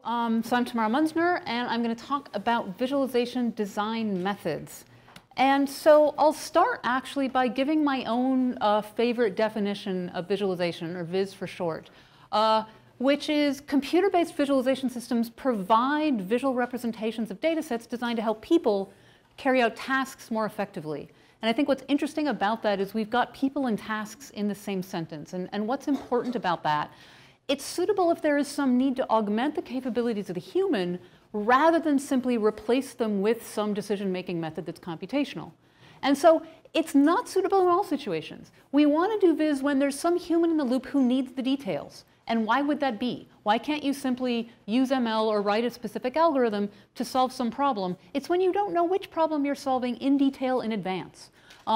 So I'm Tamara Munzner, and I'm going to talk about visualization design methods. And so I'll start actually by giving my own favorite definition of visualization, or viz for short, which is computer-based visualization systems provide visual representations of data sets designed to help people carry out tasks more effectively. And I think what's interesting about that is we've got people and tasks in the same sentence. And what's important about that, it's suitable if there is some need to augment the capabilities of the human rather than simply replace them with some decision-making method that's computational. And so it's not suitable in all situations. We want to do viz when there's some human in the loop who needs the details. And why would that be? Why can't you simply use ML or write a specific algorithm to solve some problem? It's when you don't know which problem you're solving in detail in advance.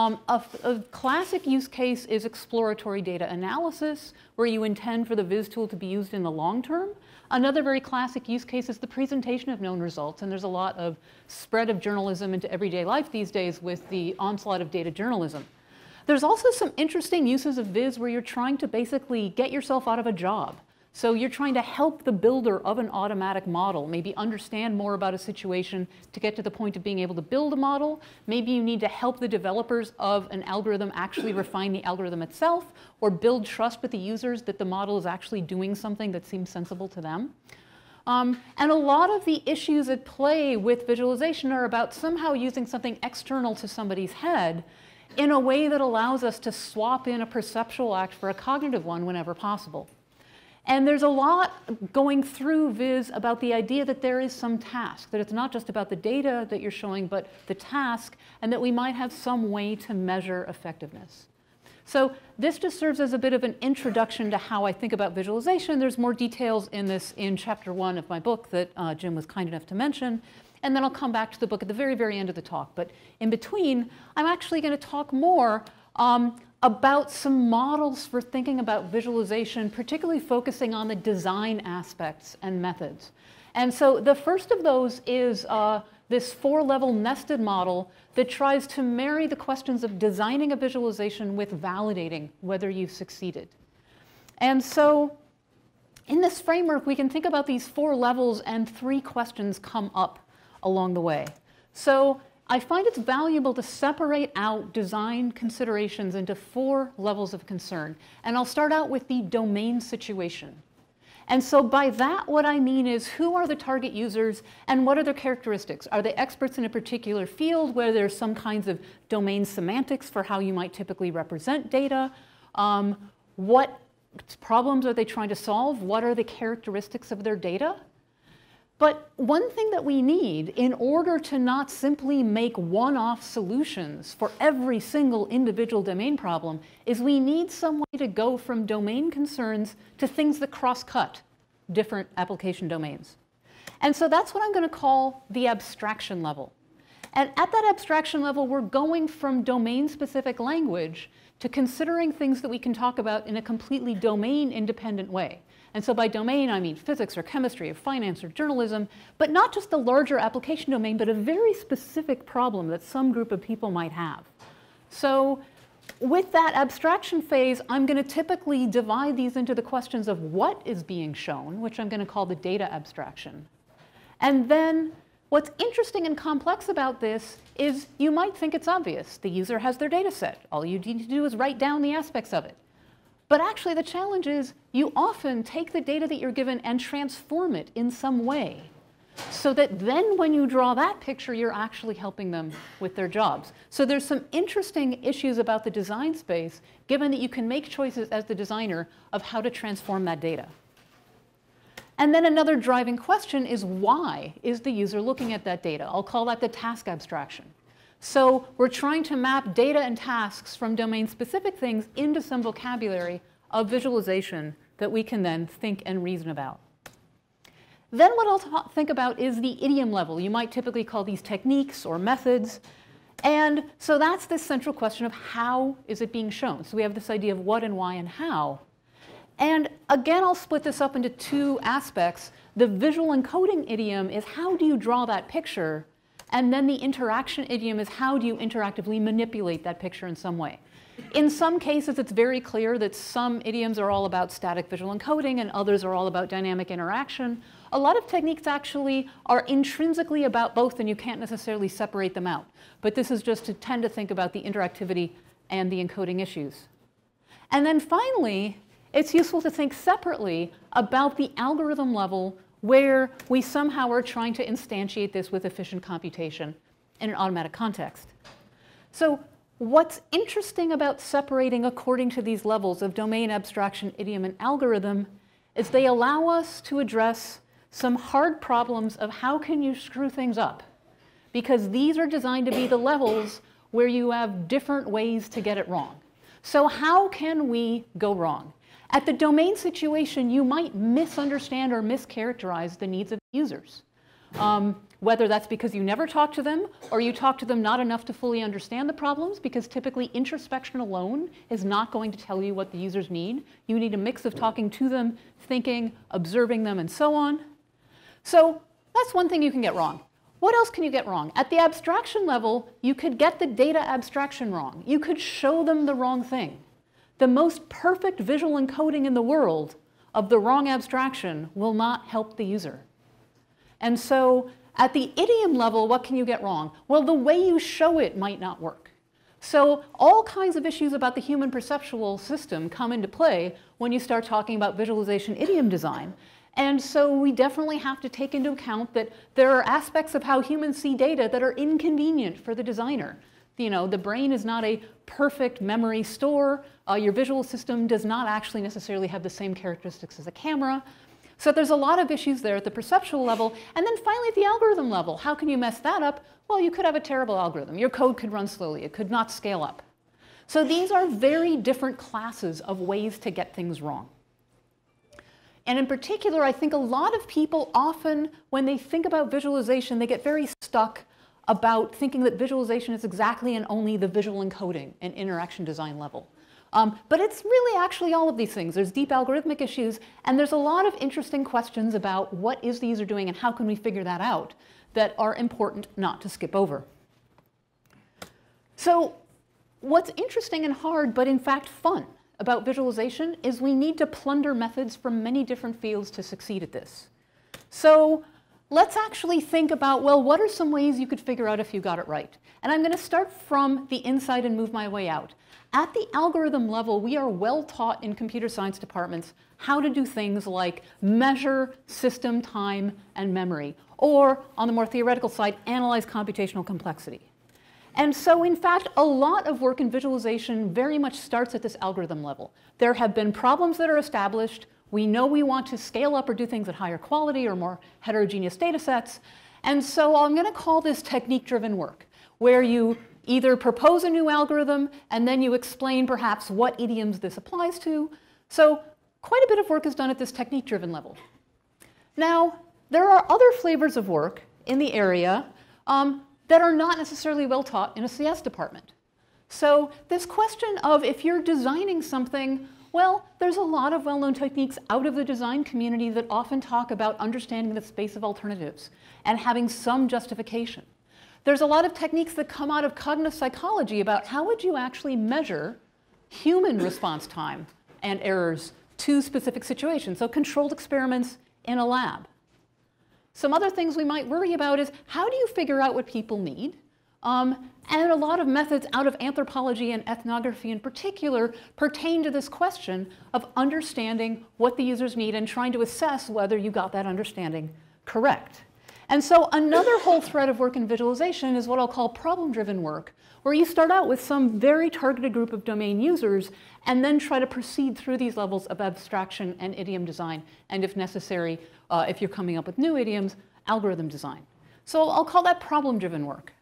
A classic use case is exploratory data analysis, where you intend for the viz tool to be used in the long term. Another very classic use case is the presentation of known results, and there's a lot of spread of journalism into everyday life these days with the onslaught of data journalism. There's also some interesting uses of viz where you're trying to basically get yourself out of a job. So you're trying to help the builder of an automatic model, maybe understand more about a situation to get to the point of being able to build a model. Maybe you need to help the developers of an algorithm actually refine the algorithm itself, or build trust with the users that the model is actually doing something that seems sensible to them. And a lot of the issues at play with visualization are about somehow using something external to somebody's head in a way that allows us to swap in a perceptual act for a cognitive one whenever possible. And there's a lot going through viz about the idea that there is some task, that it's not just about the data that you're showing, but the task, and that we might have some way to measure effectiveness. So this just serves as a bit of an introduction to how I think about visualization. There's more details in this in chapter 1 of my book that Jim was kind enough to mention. And then I'll come back to the book at the very, very end of the talk. But in between, I'm actually going to talk more about some models for thinking about visualization, particularly focusing on the design aspects and methods. And so the first of those is this 4-level nested model that tries to marry the questions of designing a visualization with validating whether you've succeeded. And so in this framework, we can think about these 4 levels, and 3 questions come up along the way. So I find it's valuable to separate out design considerations into 4 levels of concern. And I'll start out with the domain situation. And so by that, what I mean is, who are the target users and what are their characteristics? Are they experts in a particular field where there's some kinds of domain semantics for how you might typically represent data? What problems are they trying to solve? What are the characteristics of their data? But one thing that we need in order to not simply make one-off solutions for every single individual domain problem is we need some way to go from domain concerns to things that cross-cut different application domains. And so that's what I'm going to call the abstraction level. And at that abstraction level, we're going from domain-specific language to considering things that we can talk about in a completely domain-independent way. And so by domain, I mean physics or chemistry or finance or journalism, but not just the larger application domain, but a very specific problem that some group of people might have. So with that abstraction phase, I'm going to typically divide these into the questions of what is being shown, which I'm going to call the data abstraction. And then what's interesting and complex about this is you might think it's obvious. The user has their data set. All you need to do is write down the aspects of it. But actually, the challenge is you often take the data that you're given and transform it in some way so that then when you draw that picture, you're actually helping them with their jobs. So there's some interesting issues about the design space, given that you can make choices as the designer of how to transform that data. And then another driving question is, why is the user looking at that data? I'll call that the task abstraction. So we're trying to map data and tasks from domain-specific things into some vocabulary of visualization that we can then think and reason about. Then what I'll think about is the idiom level. You might typically call these techniques or methods. And so that's this central question of how is it being shown. So we have this idea of what and why and how. And again, I'll split this up into 2 aspects. The visual encoding idiom is how do you draw that picture? And then the interaction idiom is how do you interactively manipulate that picture in some way. In some cases, it's very clear that some idioms are all about static visual encoding and others are all about dynamic interaction. a lot of techniques actually are intrinsically about both, and you can't necessarily separate them out. But this is just to tend to think about the interactivity and the encoding issues. And then finally, it's useful to think separately about the algorithm level where we somehow are trying to instantiate this with efficient computation in an automatic context. So what's interesting about separating according to these levels of domain, abstraction, idiom, and algorithm is they allow us to address some hard problems of how can you screw things up, because these are designed to be the levels where you have different ways to get it wrong. So how can we go wrong? At the domain situation, you might misunderstand or mischaracterize the needs of users. Whether that's because you never talk to them, or you talk to them not enough to fully understand the problems, because typically introspection alone is not going to tell you what the users need. You need a mix of talking to them, thinking, observing them, and so on. So that's one thing you can get wrong. What else can you get wrong? At the abstraction level, you could get the data abstraction wrong. You could show them the wrong thing. The most perfect visual encoding in the world of the wrong abstraction will not help the user. And so at the idiom level, what can you get wrong? Well, the way you show it might not work. So all kinds of issues about the human perceptual system come into play when you start talking about visualization idiom design. And so we definitely have to take into account that there are aspects of how humans see data that are inconvenient for the designer. You know, the brain is not a perfect memory store. Your visual system does not actually necessarily have the same characteristics as a camera. So there's a lot of issues there at the perceptual level. And then finally at the algorithm level, how can you mess that up? Well, you could have a terrible algorithm. Your code could run slowly. It could not scale up. So these are very different classes of ways to get things wrong. And in particular, I think a lot of people often, when they think about visualization, they get very stuck about thinking that visualization is exactly and only the visual encoding and interaction design level. But it's really actually all of these things. There's deep algorithmic issues, and there's a lot of interesting questions about what is the user doing and how can we figure that out that are important not to skip over. So what's interesting and hard, but in fact fun, about visualization is we need to plunder methods from many different fields to succeed at this. So let's actually think about, well, what are some ways you could figure out if you got it right? And I'm going to start from the inside and move my way out. At the algorithm level, we are well taught in computer science departments how to do things like measure system time and memory, or on the more theoretical side, analyze computational complexity. And so, in fact, a lot of work in visualization very much starts at this algorithm level. There have been problems that are established. We know we want to scale up or do things at higher quality or more heterogeneous data sets. And so I'm going to call this technique-driven work, where you either propose a new algorithm and then you explain perhaps what idioms this applies to. So quite a bit of work is done at this technique-driven level. Now, there are other flavors of work in the area that are not necessarily well taught in a CS department. So this question of if you're designing something, well, there's a lot of well-known techniques out of the design community that often talk about understanding the space of alternatives and having some justification. There's a lot of techniques that come out of cognitive psychology about how would you actually measure human response time and errors to specific situations, so controlled experiments in a lab. Some other things we might worry about is how do you figure out what people need? And a lot of methods out of anthropology and ethnography in particular pertain to this question of understanding what the users need and trying to assess whether you got that understanding correct. And so another whole thread of work in visualization is what I'll call problem-driven work, where you start out with some very targeted group of domain users and then try to proceed through these levels of abstraction and idiom design, and if necessary, if you're coming up with new idioms, algorithm design. So I'll call that problem-driven work.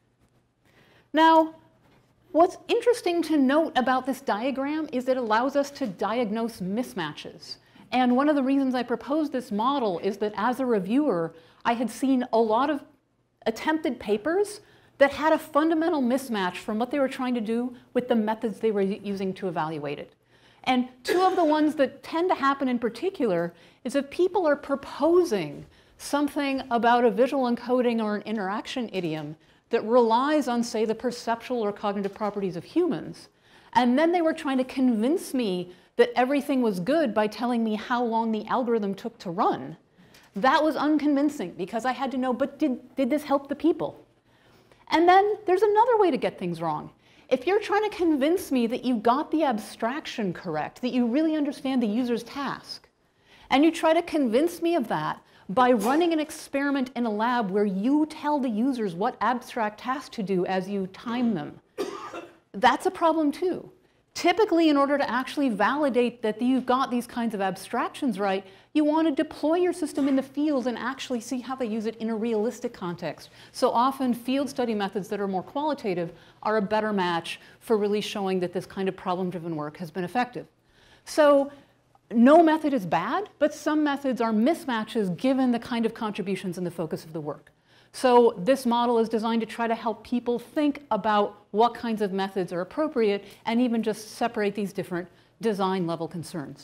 Now, what's interesting to note about this diagram is it allows us to diagnose mismatches. And one of the reasons I proposed this model is that as a reviewer, I had seen a lot of attempted papers that had a fundamental mismatch from what they were trying to do with the methods they were using to evaluate it. And two of the ones that tend to happen in particular is if people are proposing something about a visual encoding or an interaction idiom that relies on, say, the perceptual or cognitive properties of humans, and then they were trying to convince me that everything was good by telling me how long the algorithm took to run, That was unconvincing because I had to know, but did this help the people? And then there's another way to get things wrong. If you're trying to convince me that you got the abstraction correct, that you really understand the user's task, and you try to convince me of that by running an experiment in a lab where you tell the users what abstract task to do as you time them, that's a problem too. Typically, in order to actually validate that you've got these kinds of abstractions right, you want to deploy your system in the field and actually see how they use it in a realistic context. So often, field study methods that are more qualitative are a better match for really showing that this kind of problem-driven work has been effective. So no method is bad, but some methods are mismatches given the kind of contributions and the focus of the work. So this model is designed to try to help people think about what kinds of methods are appropriate and even just separate these different design level concerns.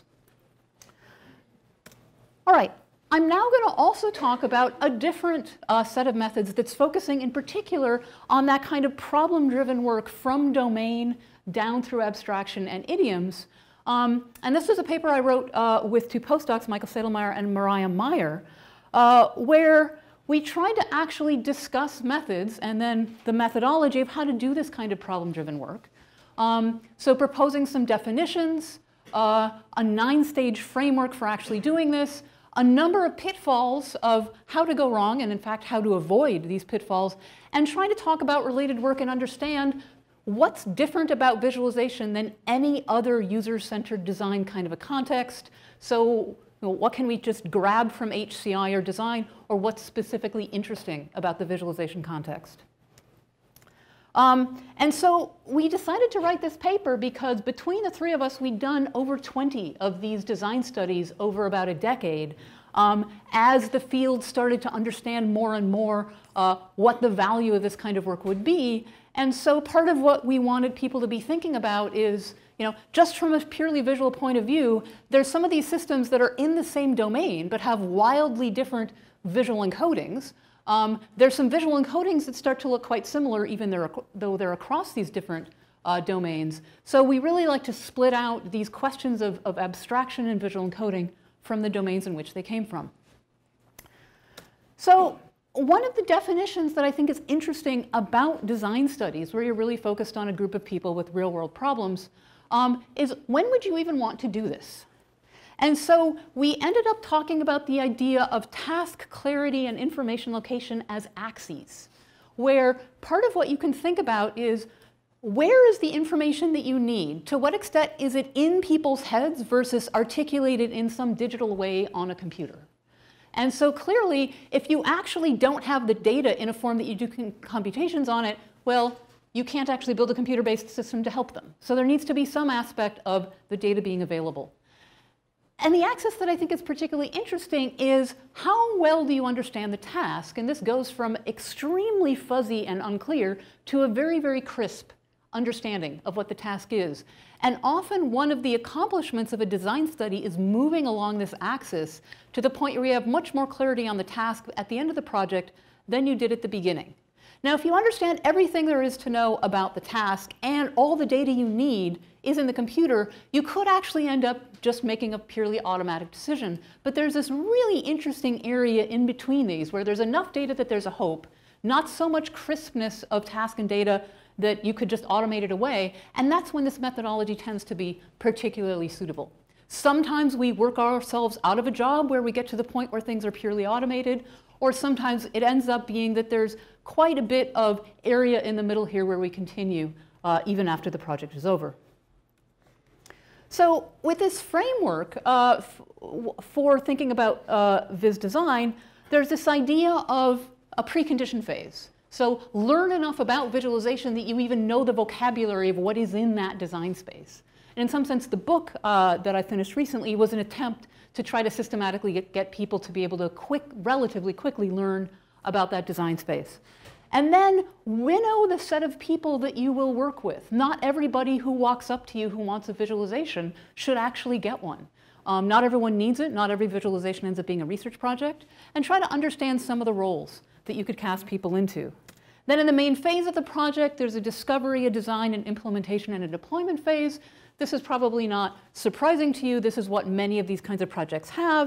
All right, I'm now going to also talk about a different set of methods that's focusing in particular on that kind of problem-driven work from domain down through abstraction and idioms. And this is a paper I wrote with two postdocs, Michael Sedelmeier and Mariah Meyer, where we tried to actually discuss methods and then the methodology of how to do this kind of problem-driven work. So proposing some definitions, a 9-stage framework for actually doing this, a number of pitfalls of how to go wrong and in fact how to avoid these pitfalls, and trying to talk about related work and understand what's different about visualization than any other user-centered design kind of a context. So what can we just grab from HCI or design, or what's specifically interesting about the visualization context? And so we decided to write this paper because between the three of us, we'd done over 20 of these design studies over about a decade as the field started to understand more and more what the value of this kind of work would be. And so part of what we wanted people to be thinking about is, just from a purely visual point of view, there's some of these systems that are in the same domain but have wildly different visual encodings. There's some visual encodings that start to look quite similar even though they're across these different domains. So we really like to split out these questions of abstraction and visual encoding from the domains in which they came from. So one of the definitions that I think is interesting about design studies, where you're really focused on a group of people with real-world problems, is when would you even want to do this? And so we ended up talking about the idea of task clarity and information location as axes, where part of what you can think about is where is the information that you need? To what extent is it in people's heads versus articulated in some digital way on a computer? And so clearly, if you actually don't have the data in a form that you do computations on it, well, you can't actually build a computer-based system to help them. So there needs to be some aspect of the data being available. And the axis that I think is particularly interesting is how well do you understand the task? And this goes from extremely fuzzy and unclear to a very, very crisp understanding of what the task is. And often one of the accomplishments of a design study is moving along this axis to the point where you have much more clarity on the task at the end of the project than you did at the beginning. Now, if you understand everything there is to know about the task and all the data you need is in the computer, you could actually end up just making a purely automatic decision. But there's this really interesting area in between these where there's enough data that there's a hope, not so much crispness of task and data that you could just automate it away. And that's when this methodology tends to be particularly suitable. Sometimes we work ourselves out of a job where we get to the point where things are purely automated, or sometimes it ends up being that there's quite a bit of area in the middle here where we continue even after the project is over. So with this framework for thinking about viz design, there's this idea of a precondition phase. So learn enough about visualization that you even know the vocabulary of what is in that design space. And in some sense, the book that I finished recently was an attempt to try to systematically get people to be able to relatively quickly learn about that design space. And then winnow the set of people that you will work with. Not everybody who walks up to you who wants a visualization should actually get one. Not everyone needs it. Not every visualization ends up being a research project. And try to understand some of the roles that you could cast people into. Then in the main phase of the project, there's a discovery, a design, an implementation, and a deployment phase. This is probably not surprising to you. This is what many of these kinds of projects have.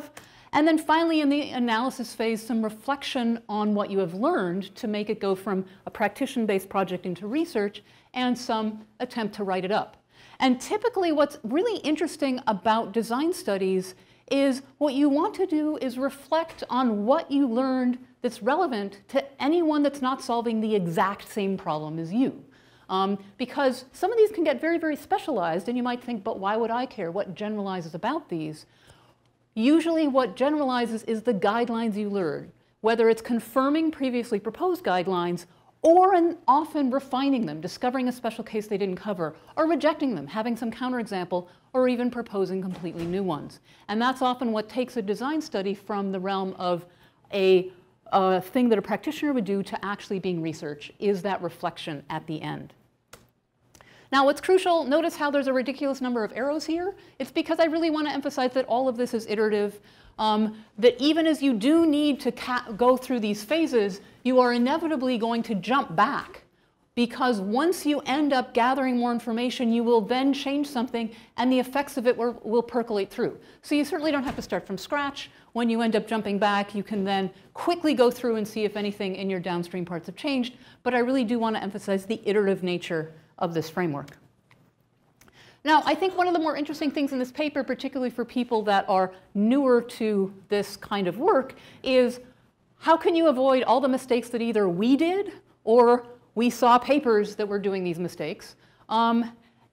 And then finally, in the analysis phase, some reflection on what you have learned to make it go from a practitioner-based project into research, and some attempt to write it up. And typically, what's really interesting about design studies is what you want to do is reflect on what you learned that's relevant to anyone that's not solving the exact same problem as you. Because some of these can get very, very specialized, and you might think, but why would I care? What generalizes about these? Usually what generalizes is the guidelines you learned, whether it's confirming previously proposed guidelines or often refining them, discovering a special case they didn't cover, or rejecting them, having some counterexample, or even proposing completely new ones. And that's often what takes a design study from the realm of a thing that a practitioner would do to actually being research, is that reflection at the end. Now, what's crucial, notice how there's a ridiculous number of arrows here. It's because I really want to emphasize that all of this is iterative, that even as you do need to go through these phases, you are inevitably going to jump back. Because once you end up gathering more information, you will then change something, and the effects of it will percolate through. So you certainly don't have to start from scratch. When you end up jumping back, you can then quickly go through and see if anything in your downstream parts have changed. But I really do want to emphasize the iterative nature of this framework. Now, I think one of the more interesting things in this paper, particularly for people that are newer to this kind of work, is how can you avoid all the mistakes that either we did or we saw papers that were doing these mistakes. And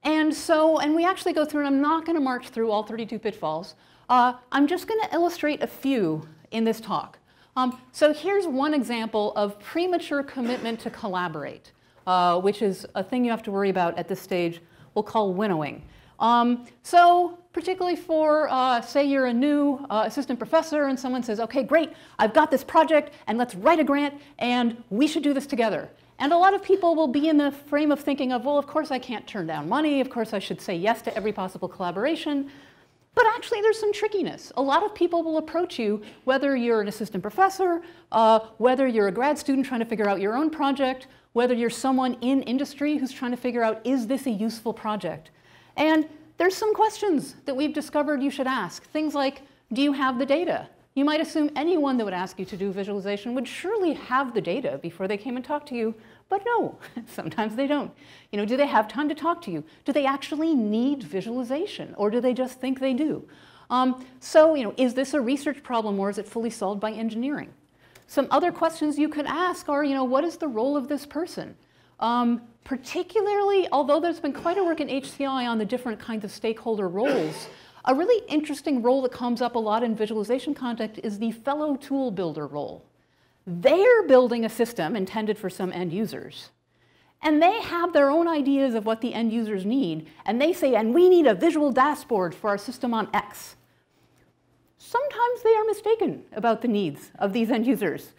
we actually go through, and I'm not going to march through all 32 pitfalls. I'm just going to illustrate a few in this talk. So here's one example of premature commitment to collaborate, which is a thing you have to worry about at this stage. We'll call winnowing. So particularly for, say you're a new assistant professor and someone says, okay, great, I've got this project and let's write a grant and we should do this together. And a lot of people will be in the frame of thinking of, well, of course I can't turn down money, of course I should say yes to every possible collaboration. But actually there's some trickiness. A lot of people will approach you, whether you're an assistant professor, whether you're a grad student trying to figure out your own project, whether you're someone in industry who's trying to figure out, is this a useful project? And there's some questions that we've discovered you should ask. Things like, do you have the data? You might assume anyone that would ask you to do visualization would surely have the data before they came and talked to you, but no, sometimes they don't. You know, do they have time to talk to you? Do they actually need visualization, or do they just think they do? So, you know, is this a research problem, or is it fully solved by engineering? Some other questions you could ask are, you know, what is the role of this person? Particularly, although there's been quite a work in HCI on the different kinds of stakeholder roles, a really interesting role that comes up a lot in visualization context is the fellow tool builder role. They're building a system intended for some end users, and they have their own ideas of what the end users need, and they say, and we need a visual dashboard for our system on X. Sometimes they are mistaken about the needs of these end users.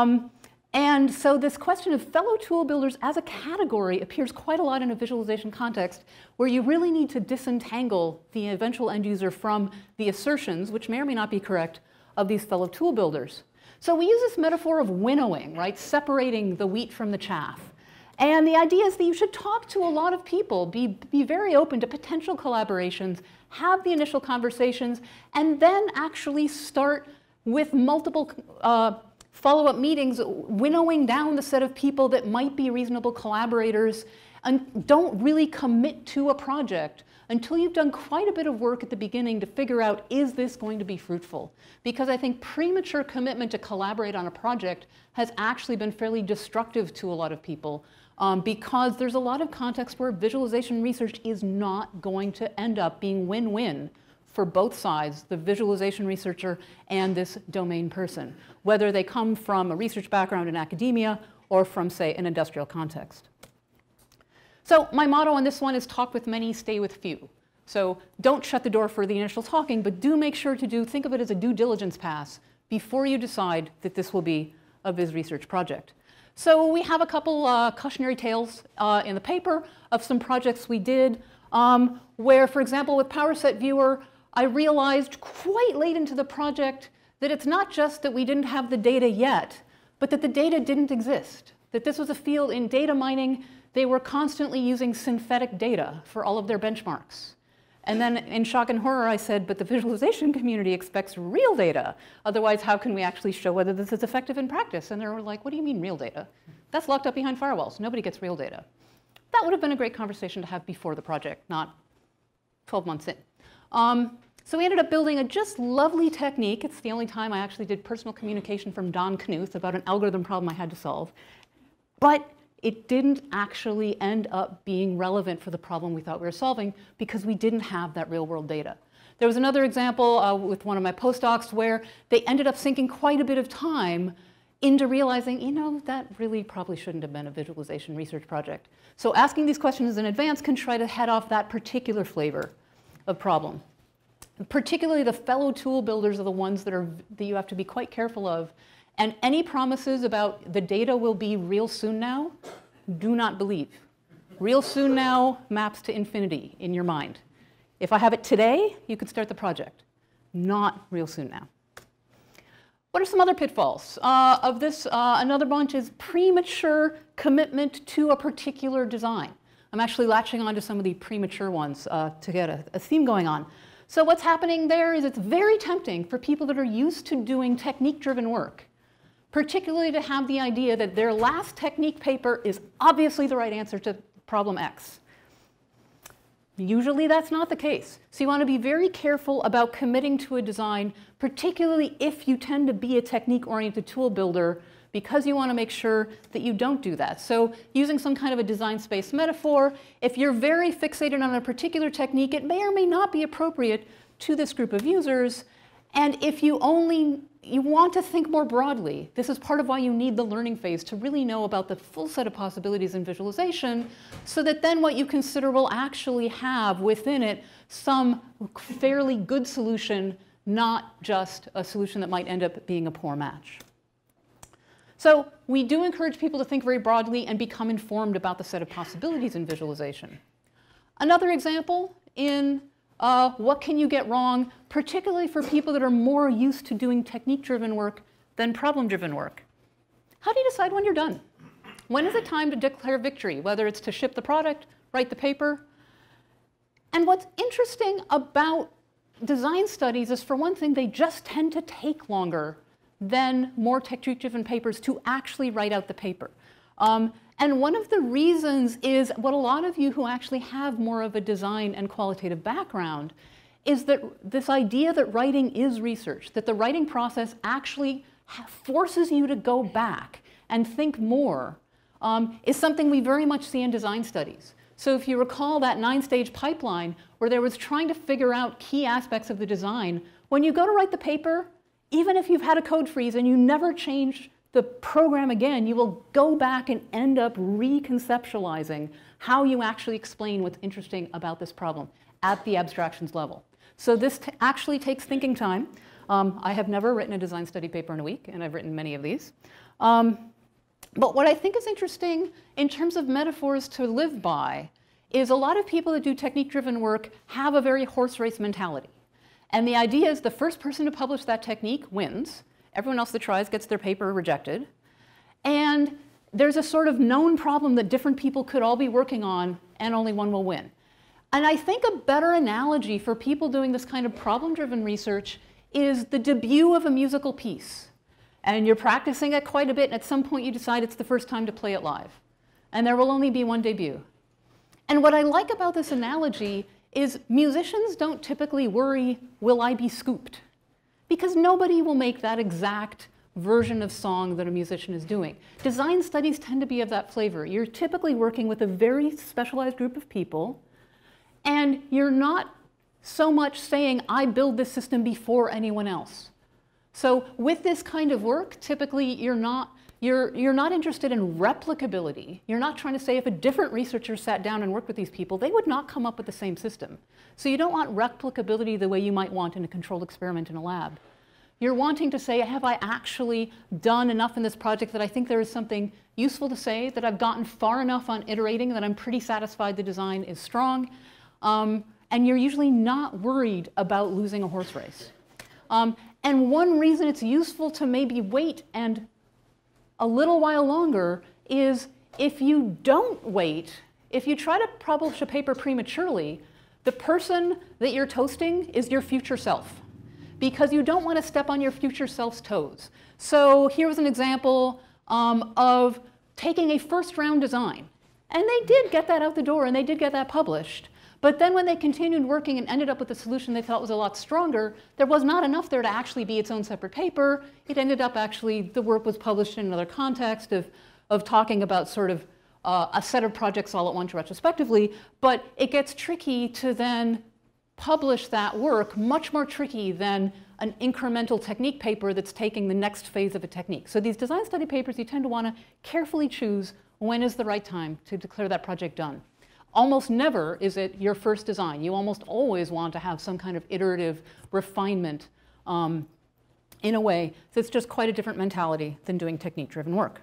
And so this question of fellow tool builders as a category appears quite a lot in a visualization context, where you really need to disentangle the eventual end user from the assertions, which may or may not be correct, of these fellow tool builders. So we use this metaphor of winnowing, right? Separating the wheat from the chaff. And the idea is that you should talk to a lot of people, be very open to potential collaborations, have the initial conversations, and then actually start with multiple follow-up meetings, winnowing down the set of people that might be reasonable collaborators, and don't really commit to a project until you've done quite a bit of work at the beginning to figure out, is this going to be fruitful? Because I think premature commitment to collaborate on a project has actually been fairly destructive to a lot of people, because there's a lot of context where visualization research is not going to end up being win-win for both sides, the visualization researcher and this domain person, whether they come from a research background in academia or from, say, an industrial context. So my motto on this one is talk with many, stay with few. So don't shut the door for the initial talking, but do make sure to think of it as a due diligence pass before you decide that this will be a viz research project. So we have a couple cautionary tales in the paper of some projects we did where, for example, with PowerSet Viewer, I realized quite late into the project that it's not just that we didn't have the data yet, but that the data didn't exist. That this was a field in data mining. They were constantly using synthetic data for all of their benchmarks. And then in shock and horror, I said, but the visualization community expects real data. Otherwise, how can we actually show whether this is effective in practice? And they were like, what do you mean real data? That's locked up behind firewalls. Nobody gets real data. That would have been a great conversation to have before the project, not 12 months in. So we ended up building a just lovely technique. It's the only time I actually did personal communication from Don Knuth about an algorithm problem I had to solve. But it didn't actually end up being relevant for the problem we thought we were solving because we didn't have that real world data. There was another example with one of my postdocs where they ended up sinking quite a bit of time into realizing, you know, that really probably shouldn't have been a visualization research project. So asking these questions in advance can try to head off that particular flavor of problem. And particularly the fellow tool builders are the ones that you have to be quite careful of. And any promises about the data will be real soon now, do not believe. Real soon now maps to infinity in your mind. If I have it today, you could start the project. Not real soon now. What are some other pitfalls of this? Another bunch is premature commitment to a particular design. I'm actually latching on to some of the premature ones to get a theme going on. So what's happening there is it's very tempting for people that are used to doing technique-driven work, particularly to have the idea that their last technique paper is obviously the right answer to problem X. Usually that's not the case. So you want to be very careful about committing to a design, particularly if you tend to be a technique-oriented tool builder, because you want to make sure that you don't do that. So using some kind of a design space metaphor, if you're very fixated on a particular technique, it may or may not be appropriate to this group of users. And if you want to think more broadly, this is part of why you need the learning phase to really know about the full set of possibilities in visualization, so that then what you consider will actually have within it some fairly good solution, not just a solution that might end up being a poor match. So we do encourage people to think very broadly and become informed about the set of possibilities in visualization. Another example in what can you get wrong, particularly for people that are more used to doing technique-driven work than problem-driven work. How do you decide when you're done? When is it time to declare victory, whether it's to ship the product, write the paper? And what's interesting about design studies is, for one thing, they just tend to take longer than more technique-driven papers to actually write out the paper. And one of the reasons is what a lot of you who actually have more of a design and qualitative background is that this idea that writing is research, that the writing process actually forces you to go back and think more, is something we very much see in design studies. So if you recall that 9-stage pipeline where there was trying to figure out key aspects of the design, when you go to write the paper, even if you've had a code freeze and you never change the program again, you will go back and end up reconceptualizing how you actually explain what's interesting about this problem at the abstractions level. So this actually takes thinking time. I have never written a design study paper in a week, and I've written many of these. But what I think is interesting in terms of metaphors to live by is a lot of people that do technique-driven work have a very horse race mentality. And the idea is the first person to publish that technique wins. Everyone else that tries gets their paper rejected. And there's a sort of known problem that different people could all be working on, and only one will win. And I think a better analogy for people doing this kind of problem-driven research is the debut of a musical piece. And you're practicing it quite a bit, and at some point you decide it's the first time to play it live. And there will only be one debut. And what I like about this analogy is musicians don't typically worry, will I be scooped? Because nobody will make that exact version of song that a musician is doing. Design studies tend to be of that flavor. You're typically working with a very specialized group of people, and you're not so much saying, I build this system before anyone else. So with this kind of work, typically you're not interested in replicability. You're not trying to say if a different researcher sat down and worked with these people, they would not come up with the same system. So you don't want replicability the way you might want in a controlled experiment in a lab. You're wanting to say, have I actually done enough in this project that I think there is something useful to say, that I've gotten far enough on iterating that I'm pretty satisfied the design is strong. And you're usually not worried about losing a horse race. And one reason it's useful to maybe wait and a little while longer is if you don't wait, if you try to publish a paper prematurely, the person that you're toasting is your future self, because you don't want to step on your future self's toes. So here was an example of taking a first round design. And they did get that out the door, and they did get that published. But then when they continued working and ended up with a solution they thought was a lot stronger, there was not enough there to actually be its own separate paper. It ended up actually, the work was published in another context of talking about sort of a set of projects all at once retrospectively. But it gets tricky to then publish that work, much more tricky than an incremental technique paper that's taking the next phase of a technique. So these design study papers, you tend to want to carefully choose when is the right time to declare that project done. Almost never is it your first design. You almost always want to have some kind of iterative refinement in a way that's just quite a different mentality than doing technique-driven work.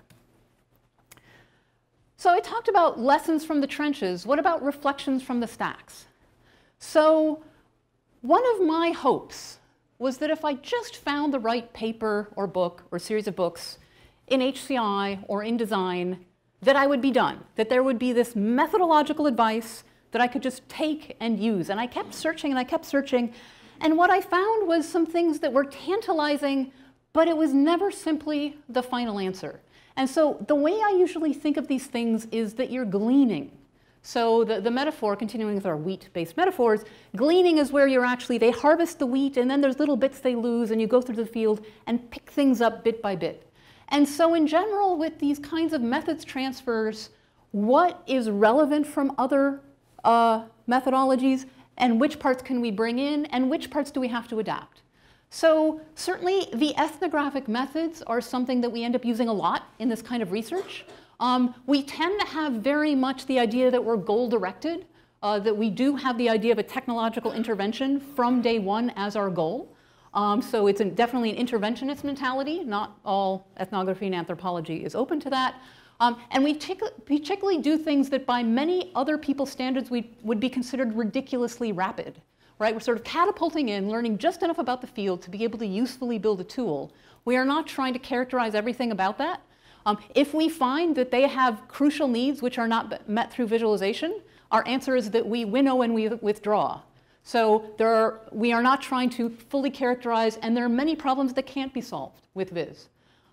So I talked about lessons from the trenches. What about reflections from the stacks? So one of my hopes was that if I just found the right paper or book or series of books in HCI or in design, that I would be done, that there would be this methodological advice that I could just take and use. And I kept searching and I kept searching. And what I found was some things that were tantalizing, but it was never simply the final answer. And so the way I usually think of these things is that you're gleaning. So the metaphor, continuing with our wheat-based metaphors, gleaning is where you're actually, they harvest the wheat and then there's little bits they lose and you go through the field and pick things up bit by bit. And so in general, with these kinds of methods transfers, what is relevant from other methodologies and which parts can we bring in and which parts do we have to adapt? So certainly the ethnographic methods are something that we end up using a lot in this kind of research. We tend to have very much the idea that we're goal-directed, that we do have the idea of a technological intervention from day one as our goal. So it's definitely an interventionist mentality. Not all ethnography and anthropology is open to that. And we particularly do things that by many other people's standards would be considered ridiculously rapid. Right? We're sort of catapulting in, learning just enough about the field to be able to usefully build a tool. We are not trying to characterize everything about that. If we find that they have crucial needs which are not met through visualization, our answer is that we winnow and we withdraw. So we are not trying to fully characterize, and there are many problems that can't be solved with Viz.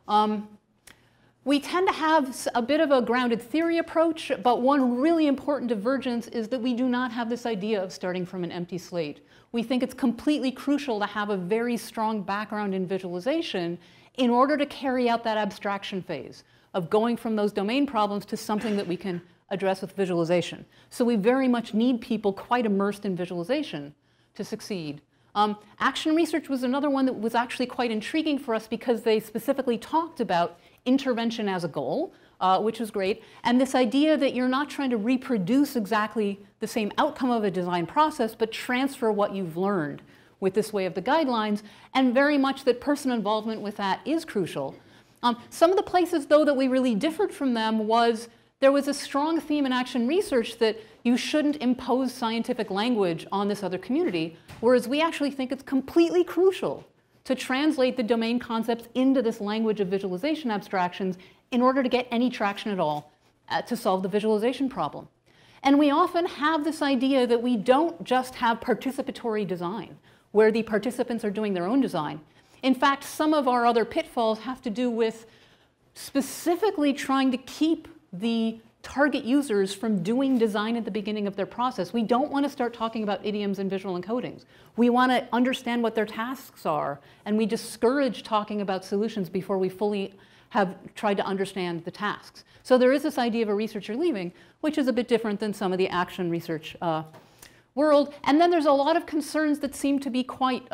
We tend to have a bit of a grounded theory approach, but one really important divergence is that we do not have this idea of starting from an empty slate. We think it's completely crucial to have a very strong background in visualization in order to carry out that abstraction phase of going from those domain problems to something that we can address with visualization. So we very much need people quite immersed in visualization to succeed. Action research was another one that was actually quite intriguing for us because they specifically talked about intervention as a goal, which was great, and this idea that you're not trying to reproduce exactly the same outcome of a design process, but transfer what you've learned with this way of the guidelines, and very much that person involvement with that is crucial. Some of the places, though, that we really differed from them was there was a strong theme in action research that you shouldn't impose scientific language on this other community, whereas we actually think it's completely crucial to translate the domain concepts into this language of visualization abstractions in order to get any traction at all to solve the visualization problem. And we often have this idea that we don't just have participatory design, where the participants are doing their own design. In fact, some of our other pitfalls have to do with specifically trying to keep the target users from doing design at the beginning of their process. We don't want to start talking about idioms and visual encodings. We want to understand what their tasks are, and we discourage talking about solutions before we fully have tried to understand the tasks. So there is this idea of a researcher leaving, which is a bit different than some of the action research world. And then there's a lot of concerns that seem to be quite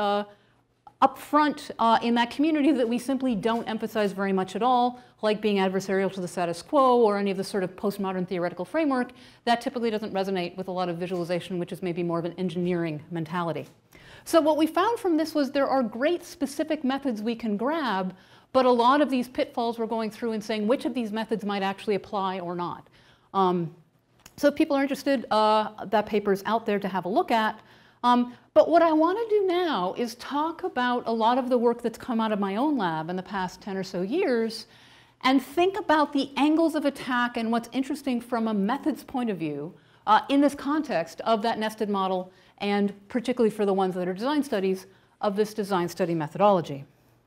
upfront in that community that we simply don't emphasize very much at all, like being adversarial to the status quo or any of the sort of postmodern theoretical framework. That typically doesn't resonate with a lot of visualization, which is maybe more of an engineering mentality. So what we found from this was there are great specific methods we can grab, but a lot of these pitfalls we're going through and saying which of these methods might actually apply or not. So if people are interested, that paper's out there to have a look at. But what I want to do now is talk about a lot of the work that's come out of my own lab in the past 10 or so years and think about the angles of attack and what's interesting from a methods point of view in this context of that nested model and particularly for the ones that are design studies, of this design study methodology.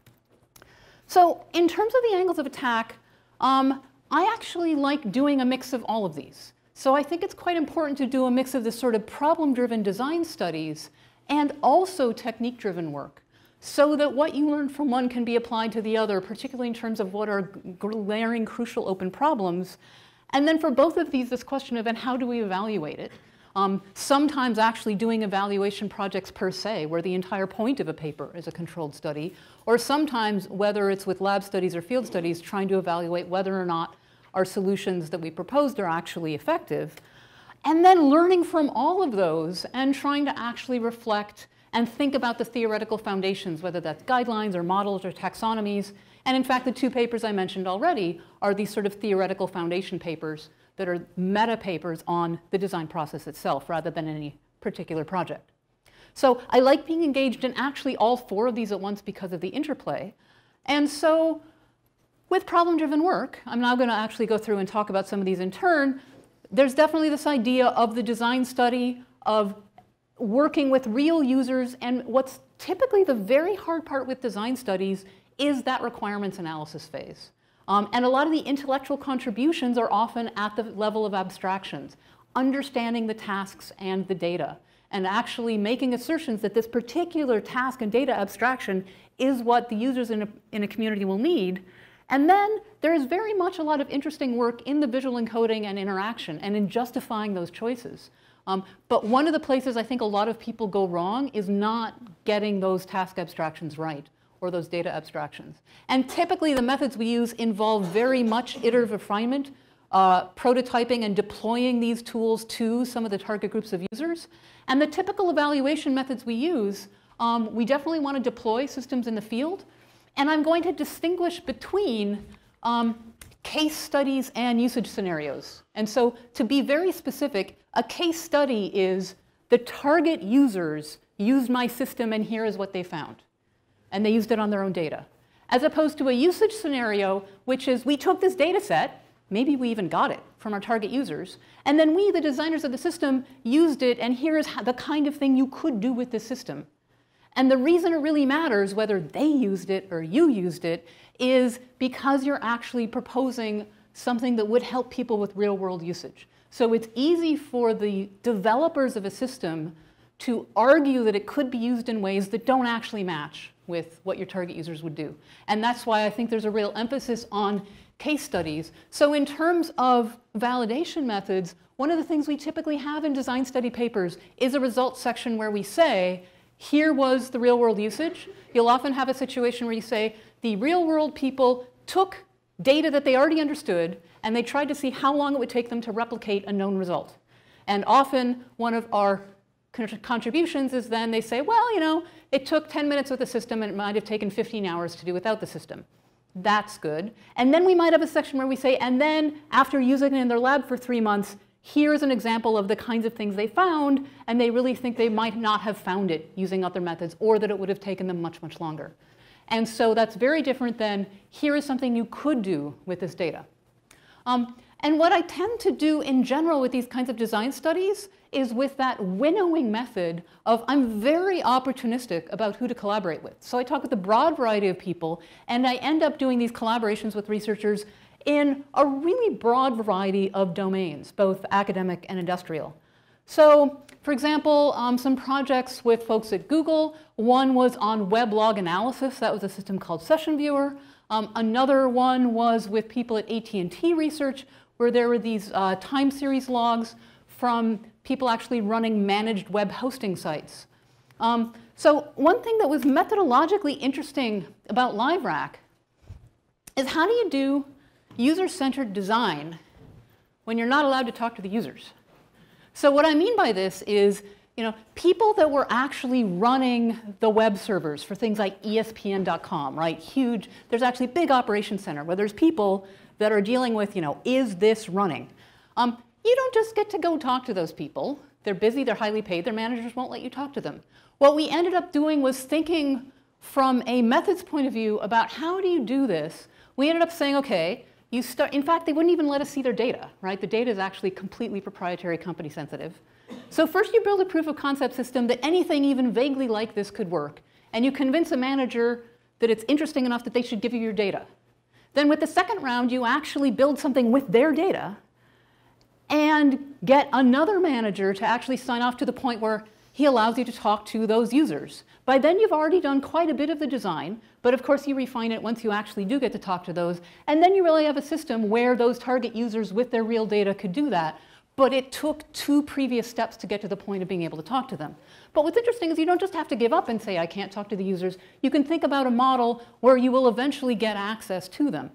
So in terms of the angles of attack, I actually like doing a mix of all of these. So I think it's quite important to do a mix of this sort of problem-driven design studies and also technique-driven work, so that what you learn from one can be applied to the other, particularly in terms of what are glaring, crucial open problems. And then for both of these, this question of, and how do we evaluate it? Sometimes actually doing evaluation projects per se, where the entire point of a paper is a controlled study, or sometimes, whether it's with lab studies or field studies, trying to evaluate whether or not our solutions that we proposed are actually effective. And then learning from all of those and trying to actually reflect and think about the theoretical foundations, whether that's guidelines or models or taxonomies. And in fact, the two papers I mentioned already are these sort of theoretical foundation papers that are meta papers on the design process itself rather than any particular project. So I like being engaged in actually all four of these at once because of the interplay. And so with problem-driven work, I'm now going to actually go through and talk about some of these in turn. There's definitely this idea of the design study, of working with real users, and what's typically the very hard part with design studies is that requirements analysis phase. And a lot of the intellectual contributions are often at the level of abstractions, understanding the tasks and the data, and actually making assertions that this particular task and data abstraction is what the users in a community will need. And then there is very much a lot of interesting work in the visual encoding and interaction and in justifying those choices. But one of the places I think a lot of people go wrong is not getting those task abstractions right, or those data abstractions. And typically the methods we use involve very much iterative refinement, prototyping and deploying these tools to some of the target groups of users. And the typical evaluation methods we use, we definitely want to deploy systems in the field. And I'm going to distinguish between case studies and usage scenarios. And so to be very specific, a case study is the target users used my system and here is what they found. And they used it on their own data. As opposed to a usage scenario, which is we took this data set, maybe we even got it from our target users, and then we, the designers of the system, used it, and here is the kind of thing you could do with this system. And the reason it really matters whether they used it or you used it is because you're actually proposing something that would help people with real-world usage. So it's easy for the developers of a system to argue that it could be used in ways that don't actually match with what your target users would do. And that's why I think there's a real emphasis on case studies. So in terms of validation methods, one of the things we typically have in design study papers is a results section where we say, here was the real-world usage. You'll often have a situation where you say, the real-world people took data that they already understood, and they tried to see how long it would take them to replicate a known result. And often, one of our contributions is then they say, well, you know, it took 10 minutes with the system, and it might have taken 15 hours to do without the system. That's good. And then we might have a section where we say, and then after using it in their lab for 3 months, here's an example of the kinds of things they found, and they really think they might not have found it using other methods, or that it would have taken them much, much longer. And so that's very different than, here is something you could do with this data. And what I tend to do in general with these kinds of design studies is with that winnowing method of I'm very opportunistic about who to collaborate with. So I talk with a broad variety of people, and I end up doing these collaborations with researchers in a really broad variety of domains, both academic and industrial. So, for example, some projects with folks at Google. One was on weblog analysis. That was a system called Session Viewer. Another one was with people at AT&T Research, where there were these time series logs from people actually running managed web hosting sites. So one thing that was methodologically interesting about LiveRack is how do you do user-centered design when you're not allowed to talk to the users? So what I mean by this is, you know, people that were actually running the web servers for things like ESPN.com, right? Huge, there's actually a big operations center where there's people that are dealing with, you know, is this running? You don't just get to go talk to those people. They're busy, they're highly paid, their managers won't let you talk to them. What we ended up doing was thinking from a methods point of view about how do you do this. We ended up saying, okay, you start, in fact, they wouldn't even let us see their data, right? The data is actually completely proprietary, company sensitive. So first you build a proof of concept system that anything even vaguely like this could work. And you convince a manager that it's interesting enough that they should give you your data. Then with the second round, you actually build something with their data and get another manager to actually sign off to the point where he allows you to talk to those users. By then, you've already done quite a bit of the design, but of course, you refine it once you actually do get to talk to those. And then you really have a system where those target users with their real data could do that. But it took 2 previous steps to get to the point of being able to talk to them. But what's interesting is you don't just have to give up and say, I can't talk to the users. You can think about a model where you will eventually get access to them.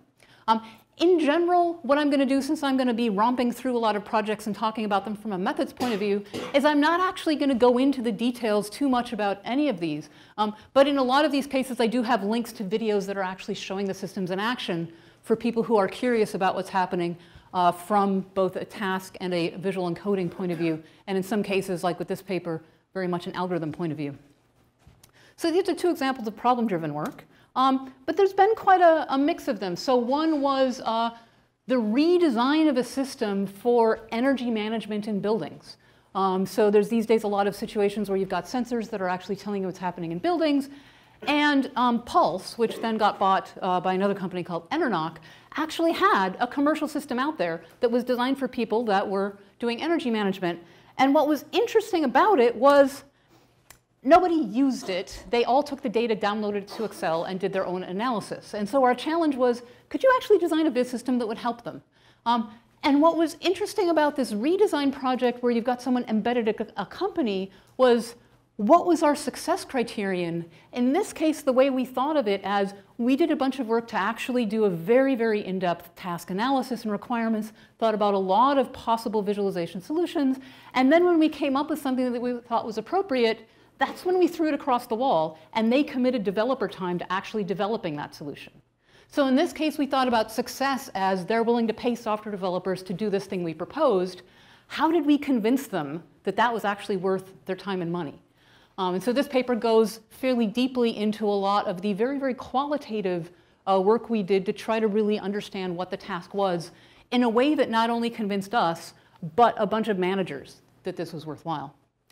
In general, what I'm going to do, since I'm going to be romping through a lot of projects and talking about them from a methods point of view, is I'm not actually going to go into the details too much about any of these. But in a lot of these cases, I do have links to videos that are actually showing the systems in action for people who are curious about what's happening from both a task and a visual encoding point of view, and in some cases, like with this paper, very much an algorithm point of view. So these are 2 examples of problem-driven work. But there's been quite a mix of them. So one was the redesign of a system for energy management in buildings. So there's these days a lot of situations where you've got sensors that are actually telling you what's happening in buildings. And Pulse, which then got bought by another company called Enernoc, actually had a commercial system out there that was designed for people that were doing energy management. And what was interesting about it was nobody used it. They all took the data, downloaded it to Excel, and did their own analysis. And so our challenge was, could you actually design a biz system that would help them? And what was interesting about this redesign project where you've got someone embedded at a company was, what was our success criterion? In this case, the way we thought of it as we did a bunch of work to actually do a very, very in-depth task analysis and requirements, thought about a lot of possible visualization solutions. And then when we came up with something that we thought was appropriate, that's when we threw it across the wall, and they committed developer time to actually developing that solution. So in this case, we thought about success as they're willing to pay software developers to do this thing we proposed. How did we convince them that that was actually worth their time and money? And so this paper goes fairly deeply into a lot of the very, very qualitative work we did to try to really understand what the task was in a way that not only convinced us, but a bunch of managers that this was worthwhile.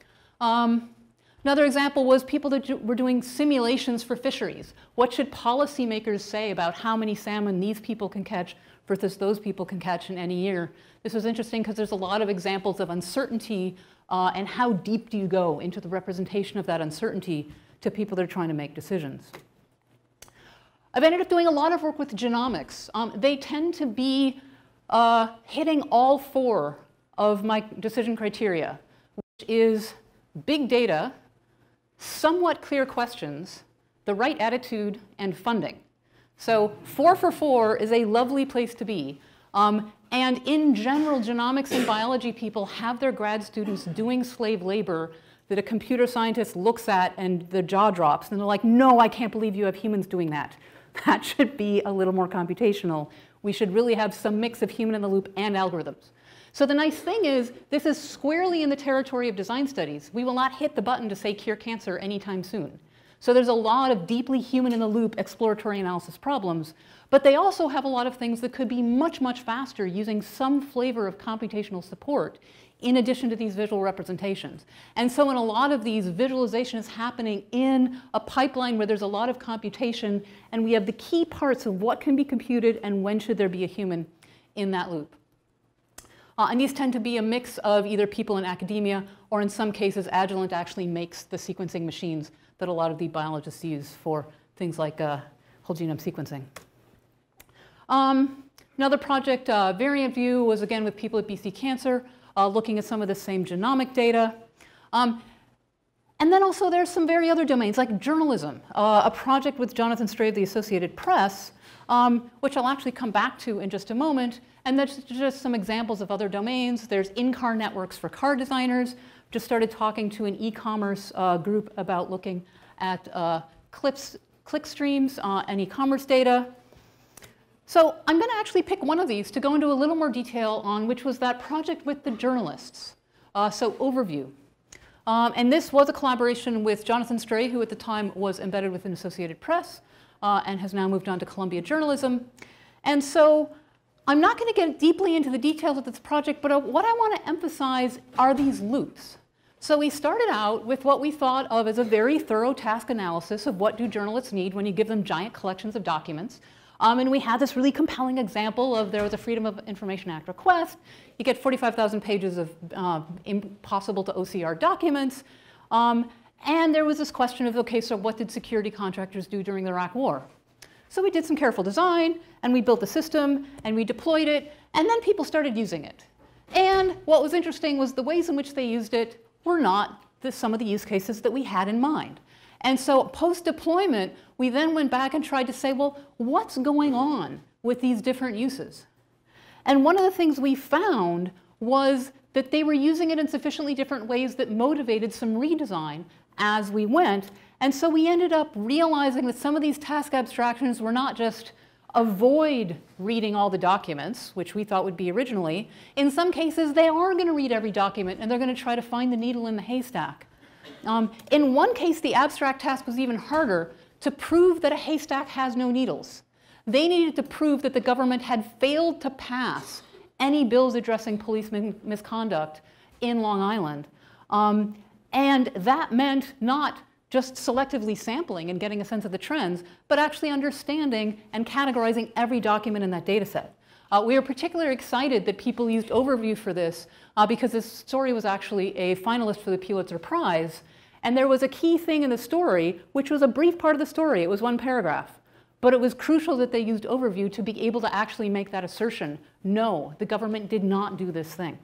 Another example was people that were doing simulations for fisheries. What should policymakers say about how many salmon these people can catch versus those people can catch in any year? This was interesting because there's a lot of examples of uncertainty and how deep do you go into the representation of that uncertainty to people that are trying to make decisions. I've ended up doing a lot of work with genomics. They tend to be hitting all 4 of my decision criteria, which is big data, somewhat clear questions, the right attitude, and funding. So 4 for 4 is a lovely place to be. And in general, genomics and biology people have their grad students doing slave labor that a computer scientist looks at and the jaw drops. And they're like, no, I can't believe you have humans doing that. That should be a little more computational. We should really have some mix of human in the loop and algorithms. So the nice thing is, this is squarely in the territory of design studies. We will not hit the button to say cure cancer anytime soon. So there's a lot of deeply human-in-the-loop exploratory analysis problems, but they also have a lot of things that could be much, much faster using some flavor of computational support in addition to these visual representations. And so in a lot of these, visualization is happening in a pipeline where there's a lot of computation, and we have the key parts of what can be computed and when should there be a human in that loop. And these tend to be a mix of either people in academia, or in some cases, Agilent actually makes the sequencing machines that a lot of the biologists use for things like whole genome sequencing. Another project, Variant View, was again with people at BC Cancer, looking at some of the same genomic data. And then also there's some very other domains, like journalism, a project with Jonathan Stray of the Associated Press, which I'll actually come back to in just a moment. And that's just some examples of other domains. There's in-car networks for car designers. Just started talking to an e-commerce group about looking at click streams and e-commerce data. So I'm going to actually pick one of these to go into a little more detail on, which was that project with the journalists. So overview. And this was a collaboration with Jonathan Stray, who at the time was embedded within Associated Press and has now moved on to Columbia Journalism. And so I'm not going to get deeply into the details of this project, but what I want to emphasize are these loops. So we started out with what we thought of as a very thorough task analysis of what do journalists need when you give them giant collections of documents. And we had this really compelling example of there was a Freedom of Information Act request. You get 45,000 pages of impossible to OCR documents. And there was this question of, okay, so what did security contractors do during the Iraq War? So we did some careful design, and we built the system, and we deployed it, and then people started using it. And what was interesting was the ways in which they used it were not some of the use cases that we had in mind. And so post-deployment, we then went back and tried to say, well, what's going on with these different uses? And one of the things we found was that they were using it in sufficiently different ways that motivated some redesign as we went. And so we ended up realizing that some of these task abstractions were not just avoid reading all the documents, which we thought would be originally. In some cases, they are going to read every document, and they're going to try to find the needle in the haystack. In one case, the abstract task was even harder, to prove that a haystack has no needles. They needed to prove that the government had failed to pass any bills addressing police misconduct in Long Island. And that meant not just selectively sampling and getting a sense of the trends, but actually understanding and categorizing every document in that data set. We were particularly excited that people used Overview for this because this story was actually a finalist for the Pulitzer Prize. And there was a key thing in the story, which was a brief part of the story. It was one paragraph. But it was crucial that they used Overview to be able to actually make that assertion. No, the government did not do this thing.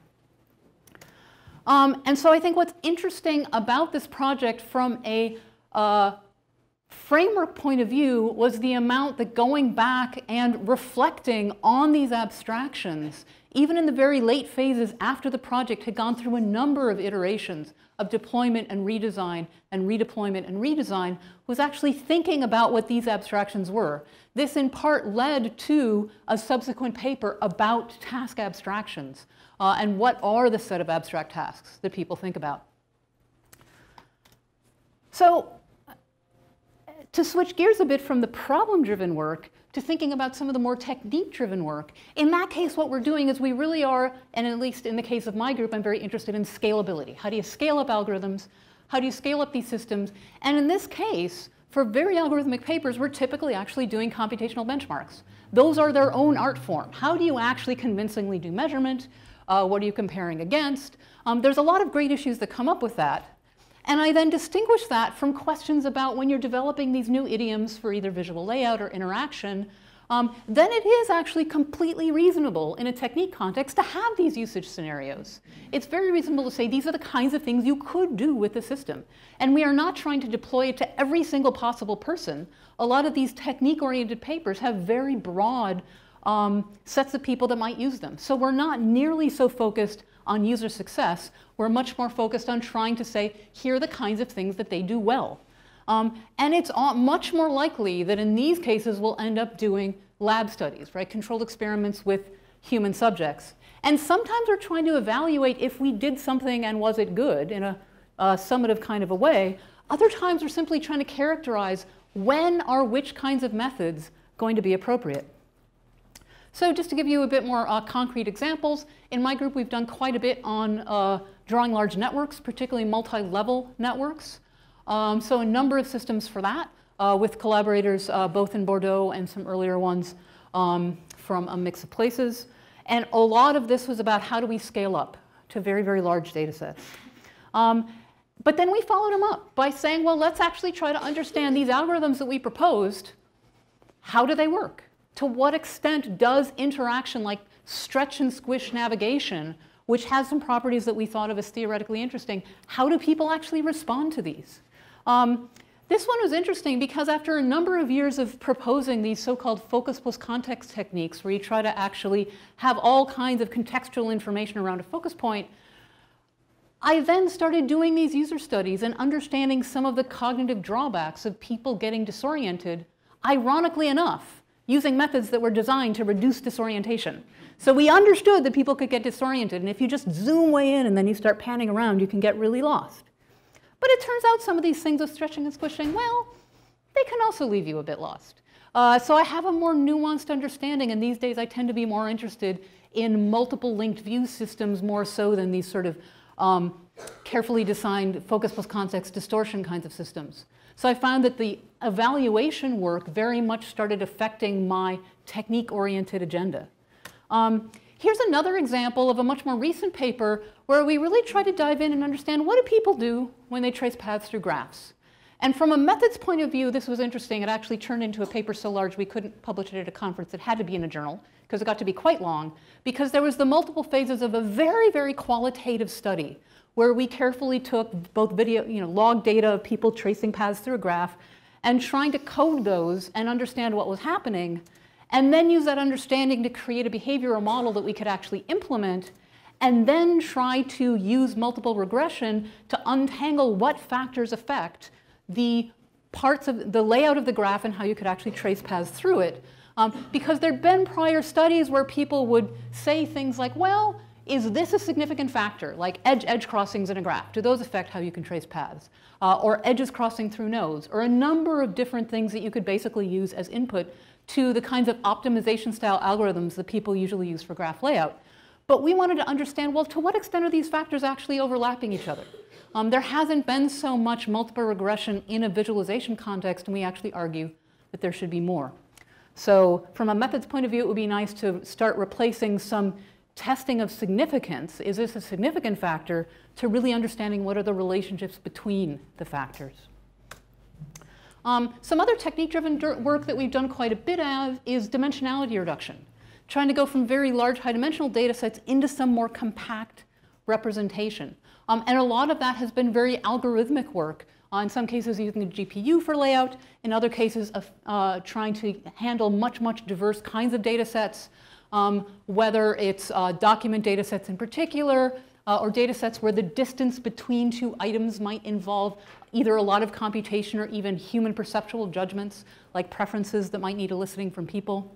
And so I think what's interesting about this project from a framework point of view was the amount that going back and reflecting on these abstractions, even in the very late phases after the project had gone through a number of iterations of deployment and redesign and redeployment and redesign, was actually thinking about what these abstractions were. This in part led to a subsequent paper about task abstractions and what are the set of abstract tasks that people think about. So to switch gears a bit from the problem-driven work to thinking about some of the more technique-driven work, in that case what we're doing is we really are, and at least in the case of my group, I'm very interested in scalability. How do you scale up algorithms? How do you scale up these systems? And in this case, for very algorithmic papers, we're typically actually doing computational benchmarks. Those are their own art form. How do you actually convincingly do measurement? What are you comparing against? There's a lot of great issues that come up with that. And I then distinguish that from questions about when you're developing these new idioms for either visual layout or interaction, then it is actually completely reasonable in a technique context to have these usage scenarios. It's very reasonable to say these are the kinds of things you could do with the system. And we are not trying to deploy it to every single possible person. A lot of these technique-oriented papers have very broad sets of people that might use them. So we're not nearly so focused on user success. We're much more focused on trying to say, here are the kinds of things that they do well. And it's much more likely that in these cases we'll end up doing lab studies, right? Controlled experiments with human subjects. And sometimes we're trying to evaluate if we did something and was it good in a summative kind of a way. Other times we're simply trying to characterize when are which kinds of methods going to be appropriate. So just to give you a bit more concrete examples, in my group we've done quite a bit on drawing large networks, particularly multi-level networks. So a number of systems for that with collaborators both in Bordeaux and some earlier ones from a mix of places. And a lot of this was about how do we scale up to very, very large data sets. But then we followed them up by saying, well, let's actually try to understand these algorithms that we proposed. How do they work? To what extent does interaction like stretch and squish navigation, which has some properties that we thought of as theoretically interesting, how do people actually respond to these? This one was interesting because after a number of years of proposing these so-called focus plus context techniques, where you try to actually have all kinds of contextual information around a focus point, I then started doing these user studies and understanding some of the cognitive drawbacks of people getting disoriented, ironically enough, using methods that were designed to reduce disorientation. So we understood that people could get disoriented, and if you just zoom way in and then you start panning around, you can get really lost. But it turns out some of these things of stretching and squishing, well, they can also leave you a bit lost. So I have a more nuanced understanding, and these days I tend to be more interested in multiple linked view systems more so than these sort of carefully designed focus plus context distortion kinds of systems. So I found that the evaluation work very much started affecting my technique-oriented agenda. Here's another example of a much more recent paper where we really try to dive in and understand what do people do when they trace paths through graphs. And from a methods point of view, this was interesting. It actually turned into a paper so large we couldn't publish it at a conference. It had to be in a journal because it got to be quite long, because there was the multiple phases of a very, very qualitative study where we carefully took both video, log data of people tracing paths through a graph and trying to code those and understand what was happening, and then use that understanding to create a behavioral model that we could actually implement, and then try to use multiple regression to untangle what factors affect the parts of the layout of the graph and how you could actually trace paths through it. Because there had been prior studies where people would say things like, well, is this a significant factor, like edge crossings in a graph? Do those affect how you can trace paths? Or edges crossing through nodes, or a number of different things that you could basically use as input to the kinds of optimization style algorithms that people usually use for graph layout. But we wanted to understand, well, to what extent are these factors actually overlapping each other? There hasn't been so much multiple regression in a visualization context, and we actually argue that there should be more. So from a methods point of view, it would be nice to start replacing some testing of significance, is this a significant factor, to really understanding what are the relationships between the factors. Some other technique-driven work that we've done quite a bit of is dimensionality reduction, trying to go from very large high-dimensional data sets into some more compact representation. And a lot of that has been very algorithmic work, in some cases using a GPU for layout, in other cases trying to handle much, much diverse kinds of data sets, whether it's document data sets in particular, or data sets where the distance between two items might involve either a lot of computation or even human perceptual judgments, like preferences that might need eliciting from people.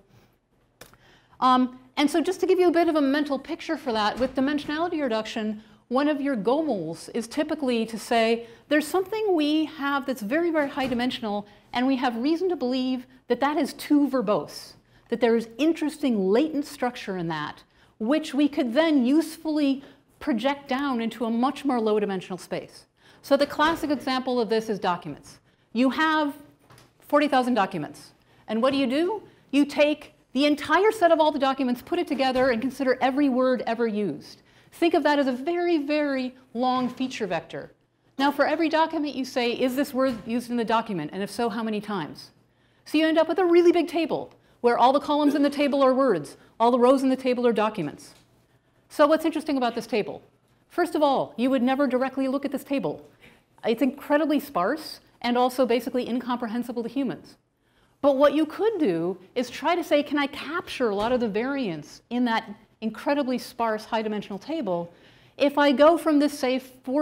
And so just to give you a bit of a mental picture for that, with dimensionality reduction, one of your goals is typically to say, there's something we have that's very, very high dimensional, and we have reason to believe that that is too verbose, that there is interesting latent structure in that, which we could then usefully project down into a much more low dimensional space. So the classic example of this is documents. You have 40,000 documents, and what do? You take the entire set of all the documents, put it together, and consider every word ever used. Think of that as a very, very long feature vector. Now, for every document you say, is this word used in the document? And if so, how many times? So you end up with a really big table where all the columns in the table are words, all the rows in the table are documents. So what's interesting about this table? First of all, you would never directly look at this table. It's incredibly sparse and also basically incomprehensible to humans. But what you could do is try to say, can I capture a lot of the variance in that incredibly sparse high-dimensional table if I go from this, say,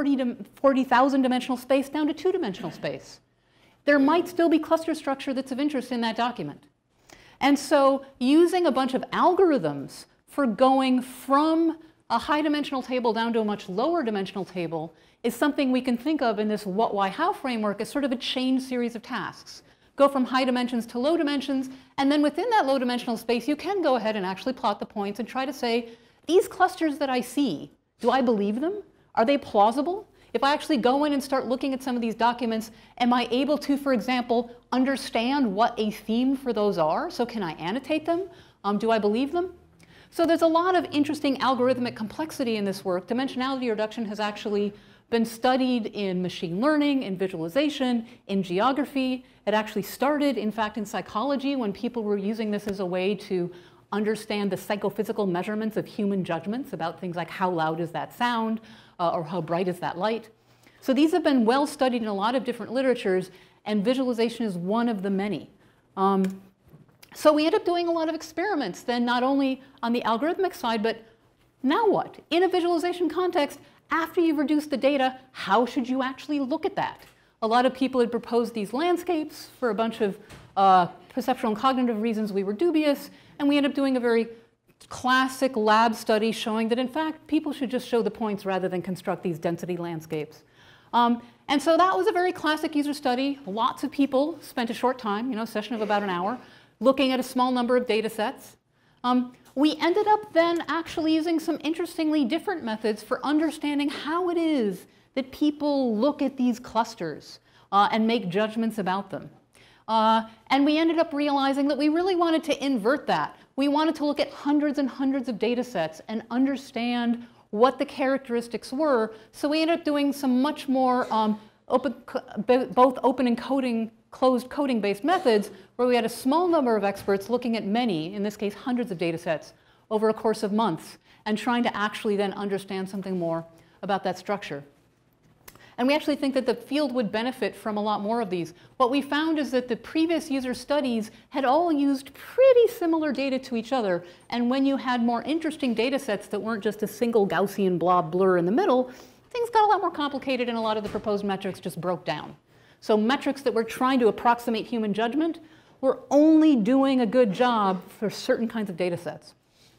40,000 dimensional space down to 2-dimensional space? There might still be cluster structure that's of interest in that document. And so using a bunch of algorithms for going from a high-dimensional table down to a much lower dimensional table is something we can think of in this what, why, how framework as sort of a chain series of tasks. Go from high dimensions to low dimensions, and then within that low dimensional space, you can go ahead and actually plot the points and try to say, these clusters that I see, do I believe them? Are they plausible? If I actually go in and start looking at some of these documents, am I able to, for example, understand what a theme for those are? So can I annotate them? Do I believe them? So there's a lot of interesting algorithmic complexity in this work. Dimensionality reduction has actually been studied in machine learning, in visualization, in geography. It actually started, in fact, in psychology when people were using this as a way to understand the psychophysical measurements of human judgments about things like how loud is that sound or how bright is that light. So these have been well studied in a lot of different literatures, and visualization is one of the many. So we end up doing a lot of experiments then, not only on the algorithmic side, but now what? In a visualization context, after you've reduced the data, how should you actually look at that? A lot of people had proposed these landscapes for a bunch of perceptual and cognitive reasons we were dubious, and we ended up doing a very classic lab study showing that, in fact, people should just show the points rather than construct these density landscapes. And so that was a very classic user study. Lots of people spent a short time, a session of about an hour, looking at a small number of data sets. We ended up then actually using some interestingly different methods for understanding how it is that people look at these clusters and make judgments about them. And we ended up realizing that we really wanted to invert that. We wanted to look at hundreds and hundreds of data sets and understand what the characteristics were. So we ended up doing some much more both open encoding, closed coding based methods, where we had a small number of experts looking at many, in this case hundreds of data sets, over a course of months, and trying to actually then understand something more about that structure. And we actually think that the field would benefit from a lot more of these. What we found is that the previous user studies had all used pretty similar data to each other. And when you had more interesting data sets that weren't just a single Gaussian blob blur in the middle, things got a lot more complicated and a lot of the proposed metrics just broke down. So metrics that were trying to approximate human judgment were only doing a good job for certain kinds of data sets.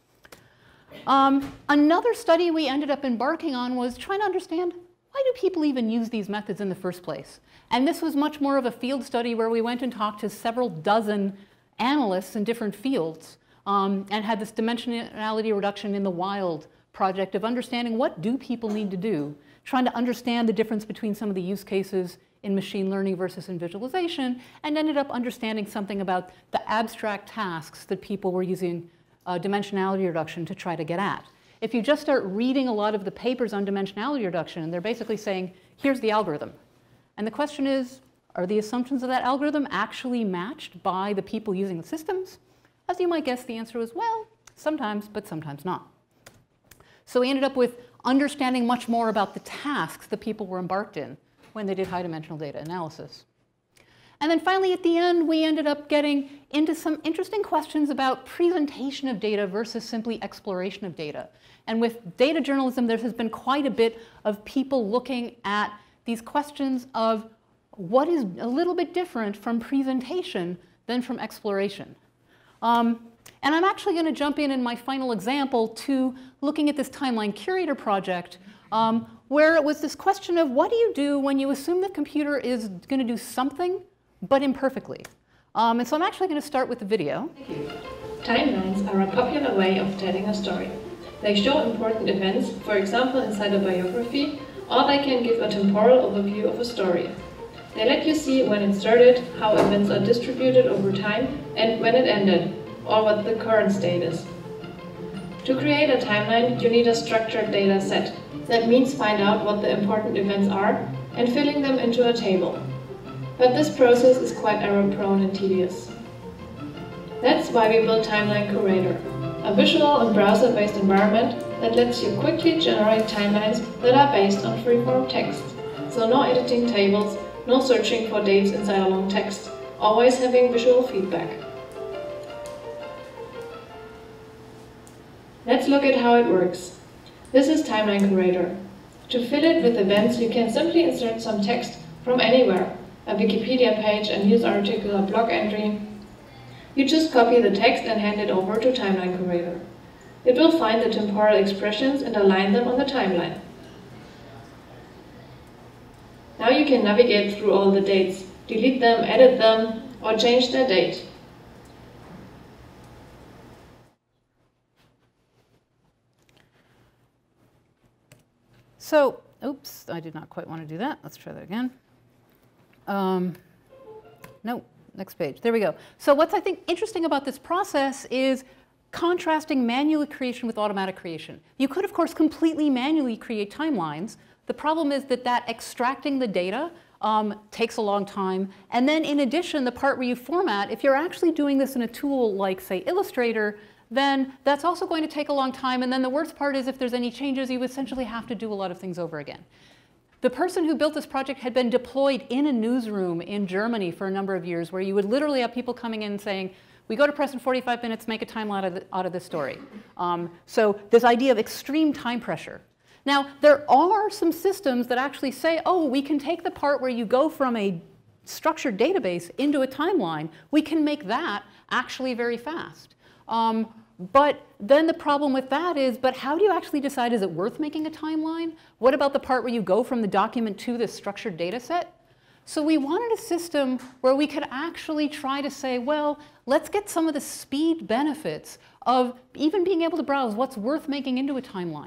Another study we ended up embarking on was trying to understand, why do people even use these methods in the first place? And this was much more of a field study where we went and talked to several dozen analysts in different fields and had this dimensionality reduction in the wild project of understanding what do people need to do, trying to understand the difference between some of the use cases in machine learning versus in visualization, and ended up understanding something about the abstract tasks that people were using dimensionality reduction to try to get at. If you just start reading a lot of the papers on dimensionality reduction, they're basically saying, here's the algorithm. And the question is, are the assumptions of that algorithm actually matched by the people using the systems? As you might guess, the answer was, well, sometimes, but sometimes not. So we ended up with understanding much more about the tasks that people were embarked in when they did high-dimensional data analysis. And then finally, at the end, we ended up getting into some interesting questions about presentation of data versus simply exploration of data. And with data journalism, there has been quite a bit of people looking at these questions of what is a little bit different from presentation than from exploration. And I'm actually going to jump in my final example to looking at this timeline curator project, where it was this question of what do you do when you assume the computer is going to do something but imperfectly. And so I'm actually going to start with the video. Thank you. Timelines are a popular way of telling a story. They show important events, for example inside a biography, or they can give a temporal overview of a story. They let you see when it started, how events are distributed over time, and when it ended, or what the current state is. To create a timeline, you need a structured data set. That means find out what the important events are and filling them into a table. But this process is quite error-prone and tedious. That's why we built Timeline Curator, a visual and browser-based environment that lets you quickly generate timelines that are based on free-form text. So no editing tables, no searching for dates inside a long text, always having visual feedback. Let's look at how it works. This is Timeline Curator. To fill it with events, you can simply insert some text from anywhere, a Wikipedia page, a news article, a blog entry. You just copy the text and hand it over to Timeline Curator. It will find the temporal expressions and align them on the timeline. Now you can navigate through all the dates, delete them, edit them, or change their date. So, oops, I did not quite want to do that. Let's try that again. No, next page. There we go. So what's I think interesting about this process is contrasting manual creation with automatic creation. You could, of course, completely manually create timelines. The problem is that extracting the data takes a long time. And then in addition, the part where you format, if you're actually doing this in a tool like, say, Illustrator, then that's also going to take a long time. And then the worst part is if there's any changes, you essentially have to do a lot of things over again. The person who built this project had been deployed in a newsroom in Germany for a number of years, where you would literally have people coming in saying, we go to press in 45 minutes, make a timeline out of this story. So this idea of extreme time pressure. Now, there are some systems that actually say, oh, we can take the part where you go from a structured database into a timeline. We can make that actually very fast. But then the problem with that is, but how do you actually decide, is it worth making a timeline? What about the part where you go from the document to this structured data set? So we wanted a system where we could actually try to say, well, let's get some of the speed benefits of even being able to browse what's worth making into a timeline.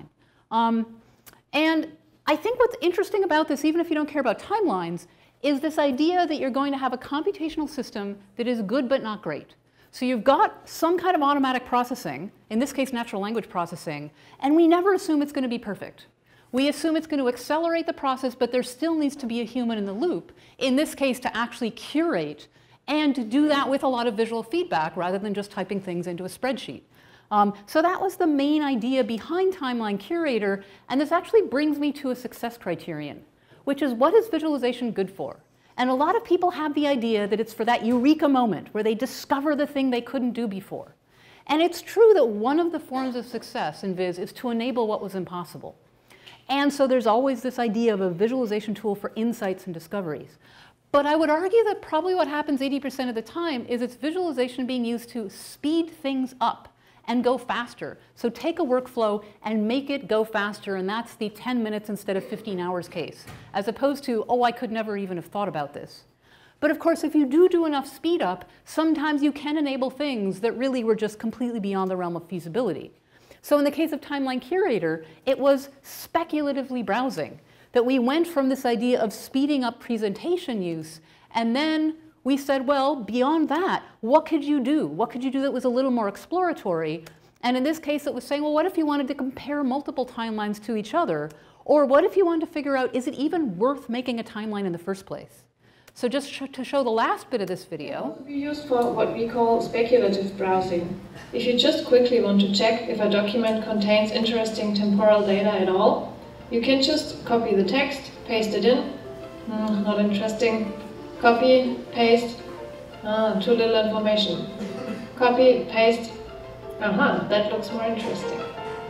And I think what's interesting about this, even if you don't care about timelines, is this idea that you're going to have a computational system that is good but not great. So you've got some kind of automatic processing, in this case natural language processing, and we never assume it's going to be perfect. We assume it's going to accelerate the process, but there still needs to be a human in the loop, in this case to actually curate and to do that with a lot of visual feedback rather than just typing things into a spreadsheet. So that was the main idea behind Timeline Curator, and this actually brings me to a success criterion, which is what is visualization good for? And a lot of people have the idea that it's for that eureka moment where they discover the thing they couldn't do before. And it's true that one of the forms of success in Viz is to enable what was impossible. And so there's always this idea of a visualization tool for insights and discoveries. But I would argue that probably what happens 80% of the time is it's visualization being used to speed things up and go faster. So take a workflow and make it go faster, and that's the 10 minutes instead of 15 hours case, as opposed to, oh, I could never even have thought about this. But of course, if you do enough speed up, sometimes you can enable things that really were just completely beyond the realm of feasibility. So in the case of Timeline Curator, it was speculatively browsing, that we went from this idea of speeding up presentation use, and then we said, well, beyond that, what could you do? What could you do that was a little more exploratory? And in this case, it was saying, well, what if you wanted to compare multiple timelines to each other? Or what if you wanted to figure out, is it even worth making a timeline in the first place? So just to show the last bit of this video. It can be used for what we call speculative browsing. If you just quickly want to check if a document contains interesting temporal data at all, you can just copy the text, paste it in. Not interesting. Copy, paste, too little information. Copy, paste, that looks more interesting.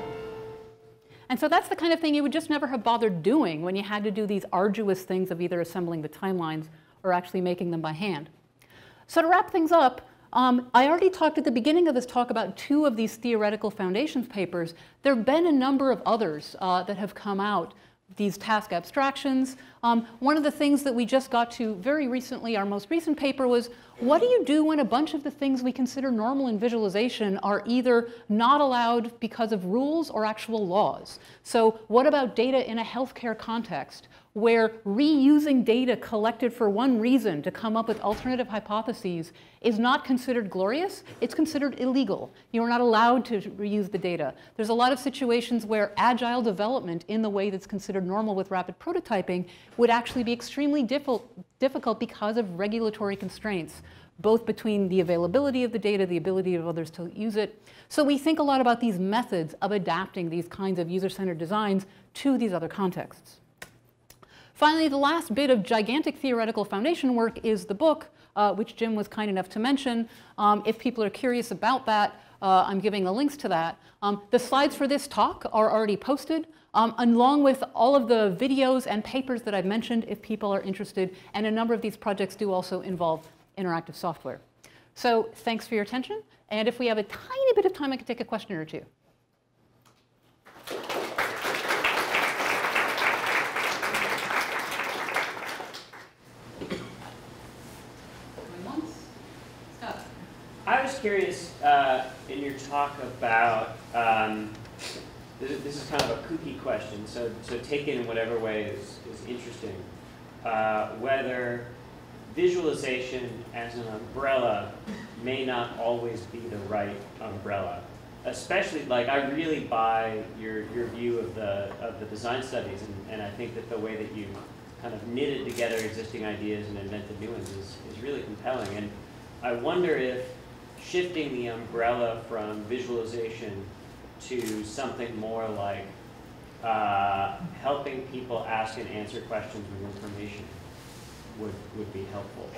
And so that's the kind of thing you would just never have bothered doing when you had to do these arduous things of either assembling the timelines or actually making them by hand. So to wrap things up, I already talked at the beginning of this talk about 2 of these theoretical foundations papers. There have been a number of others that have come out, these task abstractions. One of the things that we just got to very recently, our most recent paper, was what do you do when a bunch of the things we consider normal in visualization are either not allowed because of rules or actual laws? So what about data in a healthcare context where reusing data collected for one reason to come up with alternative hypotheses is not considered glorious, it's considered illegal. You are not allowed to reuse the data. There's a lot of situations where agile development in the way that's considered normal with rapid prototyping would actually be extremely difficult because of regulatory constraints, both between the availability of the data, the ability of others to use it. So we think a lot about these methods of adapting these kinds of user-centered designs to these other contexts. Finally, the last bit of gigantic theoretical foundation work is the book, which Jim was kind enough to mention. If people are curious about that, I'm giving the links to that. The slides for this talk are already posted, along with all of the videos and papers that I've mentioned if people are interested. And a number of these projects do also involve interactive software. So thanks for your attention. And if we have a tiny bit of time, I could take a question or two. I was curious in your talk about, this is kind of a kooky question, so take it in whatever way is interesting, whether visualization as an umbrella may not always be the right umbrella. Especially, like, I really buy your view of the design studies, and I think that the way that you kind of knitted together existing ideas and invented new ones is really compelling. And I wonder if shifting the umbrella from visualization to something more like helping people ask and answer questions with information would be helpful.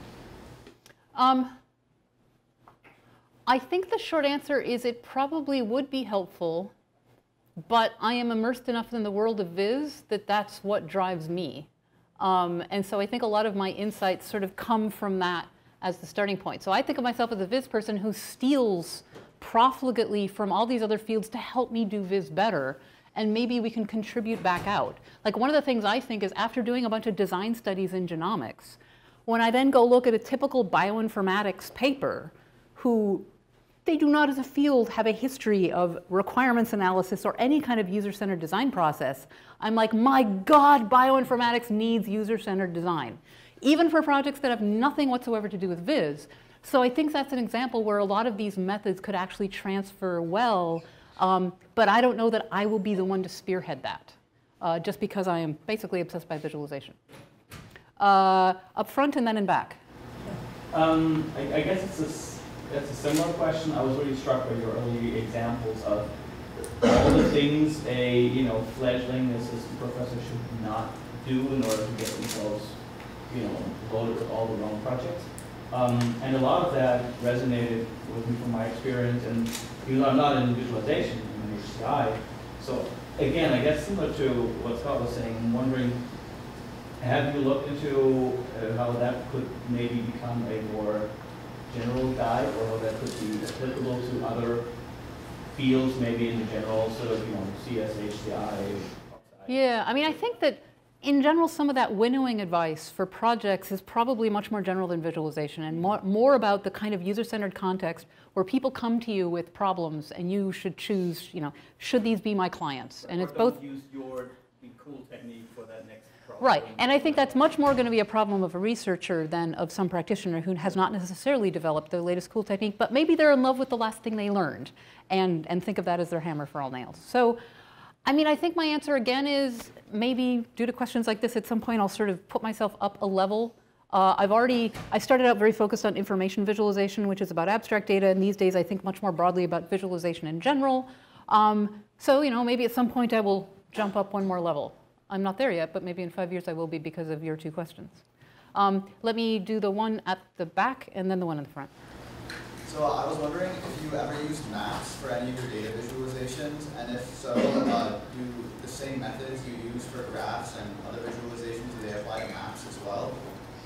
I think the short answer is it probably would be helpful, but I am immersed enough in the world of Viz that that's what drives me. And so I think a lot of my insights sort of come from that as the starting point. So I think of myself as a Viz person who steals profligately from all these other fields to help me do Viz better. and maybe we can contribute back out. Like one of the things I think is after doing a bunch of design studies in genomics, when I then go look at a typical bioinformatics paper, who they do not as a field have a history of requirements analysis or any kind of user-centered design process, I'm like, my God, bioinformatics needs user-centered design, even for projects that have nothing whatsoever to do with Viz. So I think that's an example where a lot of these methods could actually transfer well, but I don't know that I will be the one to spearhead that, just because I am basically obsessed by visualization. Up front and then in back. I guess it's a similar question. I was really struck by your early examples of all the things a fledgling assistant professor should not do in order to get themselves loaded with all the wrong projects. And a lot of that resonated with me from my experience, and even though I'm not in visualization, I'm in HCI. So again, I guess similar to what Scott was saying, I'm wondering, have you looked into how that could maybe become a more general guide, or how that could be applicable to other fields, maybe in the general sort of, CS, HCI? Yeah, I mean, I think that in general, some of that winnowing advice for projects is probably much more general than visualization, and more about the kind of user-centered context where people come to you with problems and you should choose, should these be my clients? And it's both. Use your cool technique for that next problem. Right, and I think that's much more going to be a problem of a researcher than of some practitioner who has not necessarily developed the latest cool technique, but maybe they're in love with the last thing they learned and think of that as their hammer for all nails. So, I mean, I think my answer again is maybe due to questions like this, at some point I'll sort of put myself up a level. I started out very focused on information visualization, which is about abstract data, and these days I think much more broadly about visualization in general. So, maybe at some point I will jump up one more level. I'm not there yet, but maybe in 5 years I will be because of your two questions. Let me do the one at the back and then the one in the front. So I was wondering if you ever used maps for any of your data visualizations, and if so, do the same methods you use for graphs and other visualizations, do they apply to maps as well?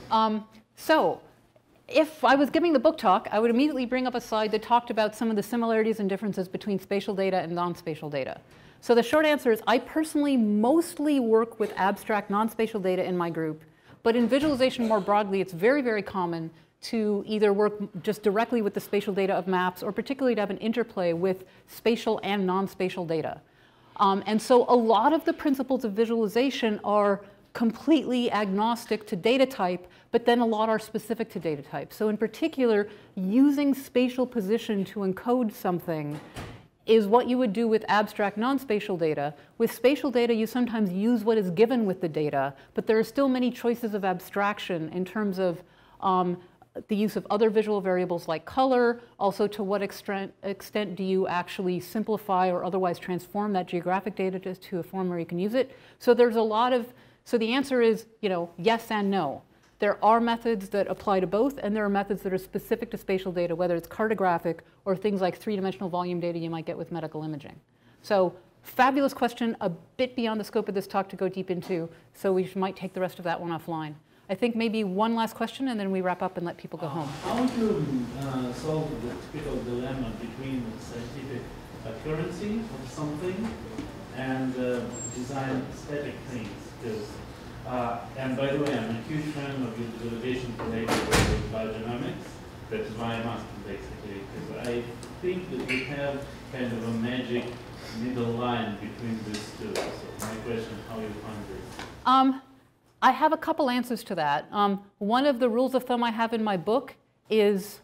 So if I was giving the book talk, I would immediately bring up a slide that talked about some of the similarities and differences between spatial data and non-spatial data. So the short answer is I personally mostly work with abstract non-spatial data in my group, but in visualization more broadly, it's very, very common to either work just directly with the spatial data of maps or particularly to have an interplay with spatial and non-spatial data. And so a lot of the principles of visualization are completely agnostic to data type, but then a lot are specific to data type. So in particular, using spatial position to encode something is what you would do with abstract non-spatial data. With spatial data, you sometimes use what is given with the data, but there are still many choices of abstraction in terms of the use of other visual variables like color, also to what extent do you actually simplify or otherwise transform that geographic data to a form where you can use it. So there's a lot of, so the answer is, yes and no. There are methods that apply to both, and there are methods that are specific to spatial data, whether it's cartographic or things like three-dimensional volume data you might get with medical imaging. So fabulous question, a bit beyond the scope of this talk to go deep into, so we might take the rest of that one offline. I think maybe one last question, and then we wrap up and let people go home. How would you solve the typical dilemma between the scientific accuracy of something and design aesthetic things? Because, and by the way, I'm a huge fan of visualization related with biogenomics. That is why I'm asking, basically, because I think that we have kind of a magic middle line between these two. So my question, how you find this? I have a couple answers to that. One of the rules of thumb I have in my book is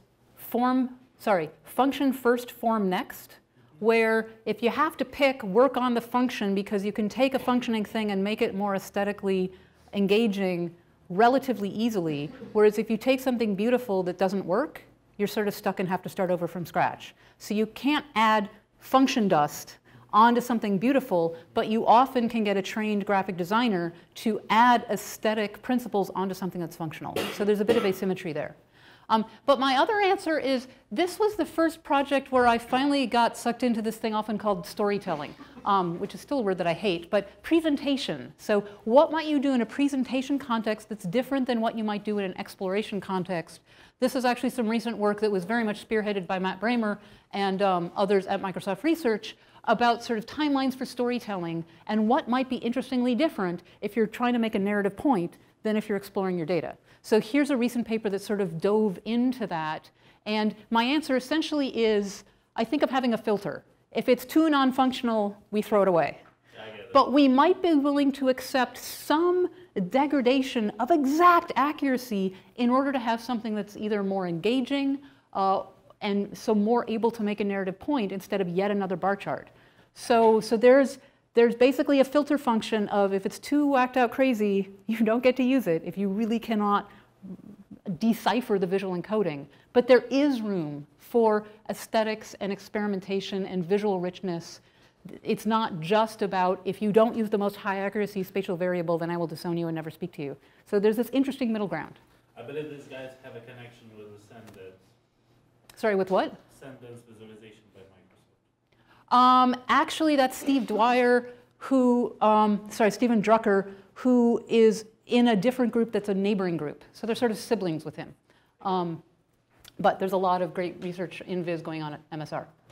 function first, form next, where if you have to pick, work on the function because you can take a functioning thing and make it more aesthetically engaging relatively easily, whereas if you take something beautiful that doesn't work, you're sort of stuck and have to start over from scratch. So you can't add function dust onto something beautiful, but you often can get a trained graphic designer to add aesthetic principles onto something that's functional. So there's a bit of asymmetry there. But my other answer is this was the first project where I finally got sucked into this thing often called storytelling, which is still a word that I hate, but presentation. So what might you do in a presentation context that's different than what you might do in an exploration context? This is actually some recent work that was very much spearheaded by Matt Bramer and others at Microsoft Research, about sort of timelines for storytelling and what might be interestingly different if you're trying to make a narrative point than if you're exploring your data. So here's a recent paper that sort of dove into that. And my answer essentially is, I think of having a filter. If it's too non-functional, we throw it away. But we might be willing to accept some degradation of exact accuracy in order to have something that's either more engaging and so more able to make a narrative point instead of yet another bar chart. So there's basically a filter function of if it's too whacked out crazy, you don't get to use it if you really cannot decipher the visual encoding. But there is room for aesthetics and experimentation and visual richness. It's not just about if you don't use the most high accuracy spatial variable, then I will disown you and never speak to you. So there's this interesting middle ground. I believe these guys have a connection with the sentence. Sorry, with what? Sentence visualization by Microsoft. Actually, that's Steve Dwyer, who, Stephen Drucker, who is in a different group that's a neighboring group. So they're sort of siblings with him. But there's a lot of great research in Viz going on at MSR.